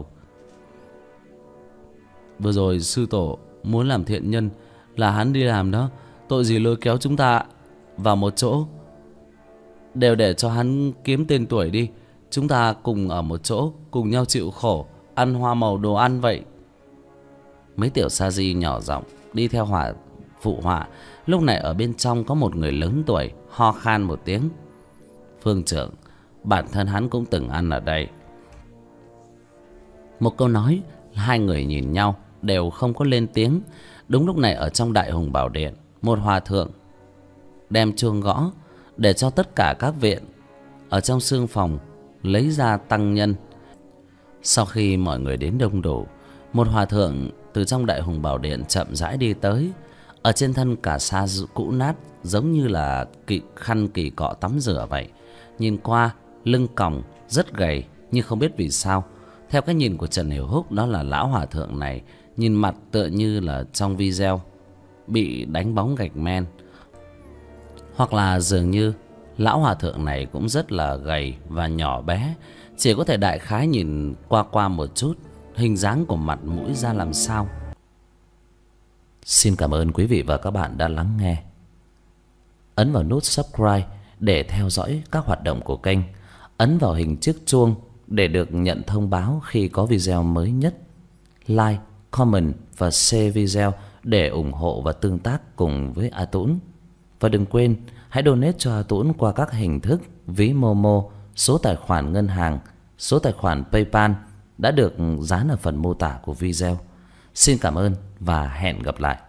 Vừa rồi sư tổ muốn làm thiện nhân là hắn đi làm đó, tội gì lôi kéo chúng ta vào một chỗ. Đều để cho hắn kiếm tên tuổi đi, chúng ta cùng ở một chỗ, cùng nhau chịu khổ, ăn hoa màu đồ ăn vậy. Mấy tiểu sa di nhỏ giọng đi theo hỏa phụ họa. Lúc này ở bên trong có một người lớn tuổi ho khan một tiếng. Phương trưởng, bản thân hắn cũng từng ăn ở đây. Một câu nói, hai người nhìn nhau đều không có lên tiếng. Đúng lúc này ở trong Đại Hùng Bảo Điện, một hòa thượng đem chuông gõ để cho tất cả các viện ở trong xương phòng lấy ra tăng nhân. Sau khi mọi người đến đông đủ, một hòa thượng từ trong Đại Hùng Bảo Điện chậm rãi đi tới. Ở trên thân cả sa cũ nát, giống như là kỵ khăn kỳ cọ tắm rửa vậy. Nhìn qua lưng còng rất gầy, nhưng không biết vì sao, theo cái nhìn của Trần Hiểu Húc, đó là lão hòa thượng này nhìn mặt tựa như là trong video bị đánh bóng gạch men, hoặc là dường như lão hòa thượng này cũng rất là gầy và nhỏ bé. Chỉ có thể đại khái nhìn qua qua một chút, hình dáng của mặt mũi ra làm sao. Xin cảm ơn quý vị và các bạn đã lắng nghe. Ấn vào nút subscribe để theo dõi các hoạt động của kênh. Ấn vào hình chiếc chuông để được nhận thông báo khi có video mới nhất. Like, comment và share video để ủng hộ và tương tác cùng với A Tũng. Và đừng quên hãy donate cho A Tũng qua các hình thức ví Momo, số tài khoản ngân hàng, số tài khoản PayPal đã được dán ở phần mô tả của video. Xin cảm ơn và hẹn gặp lại.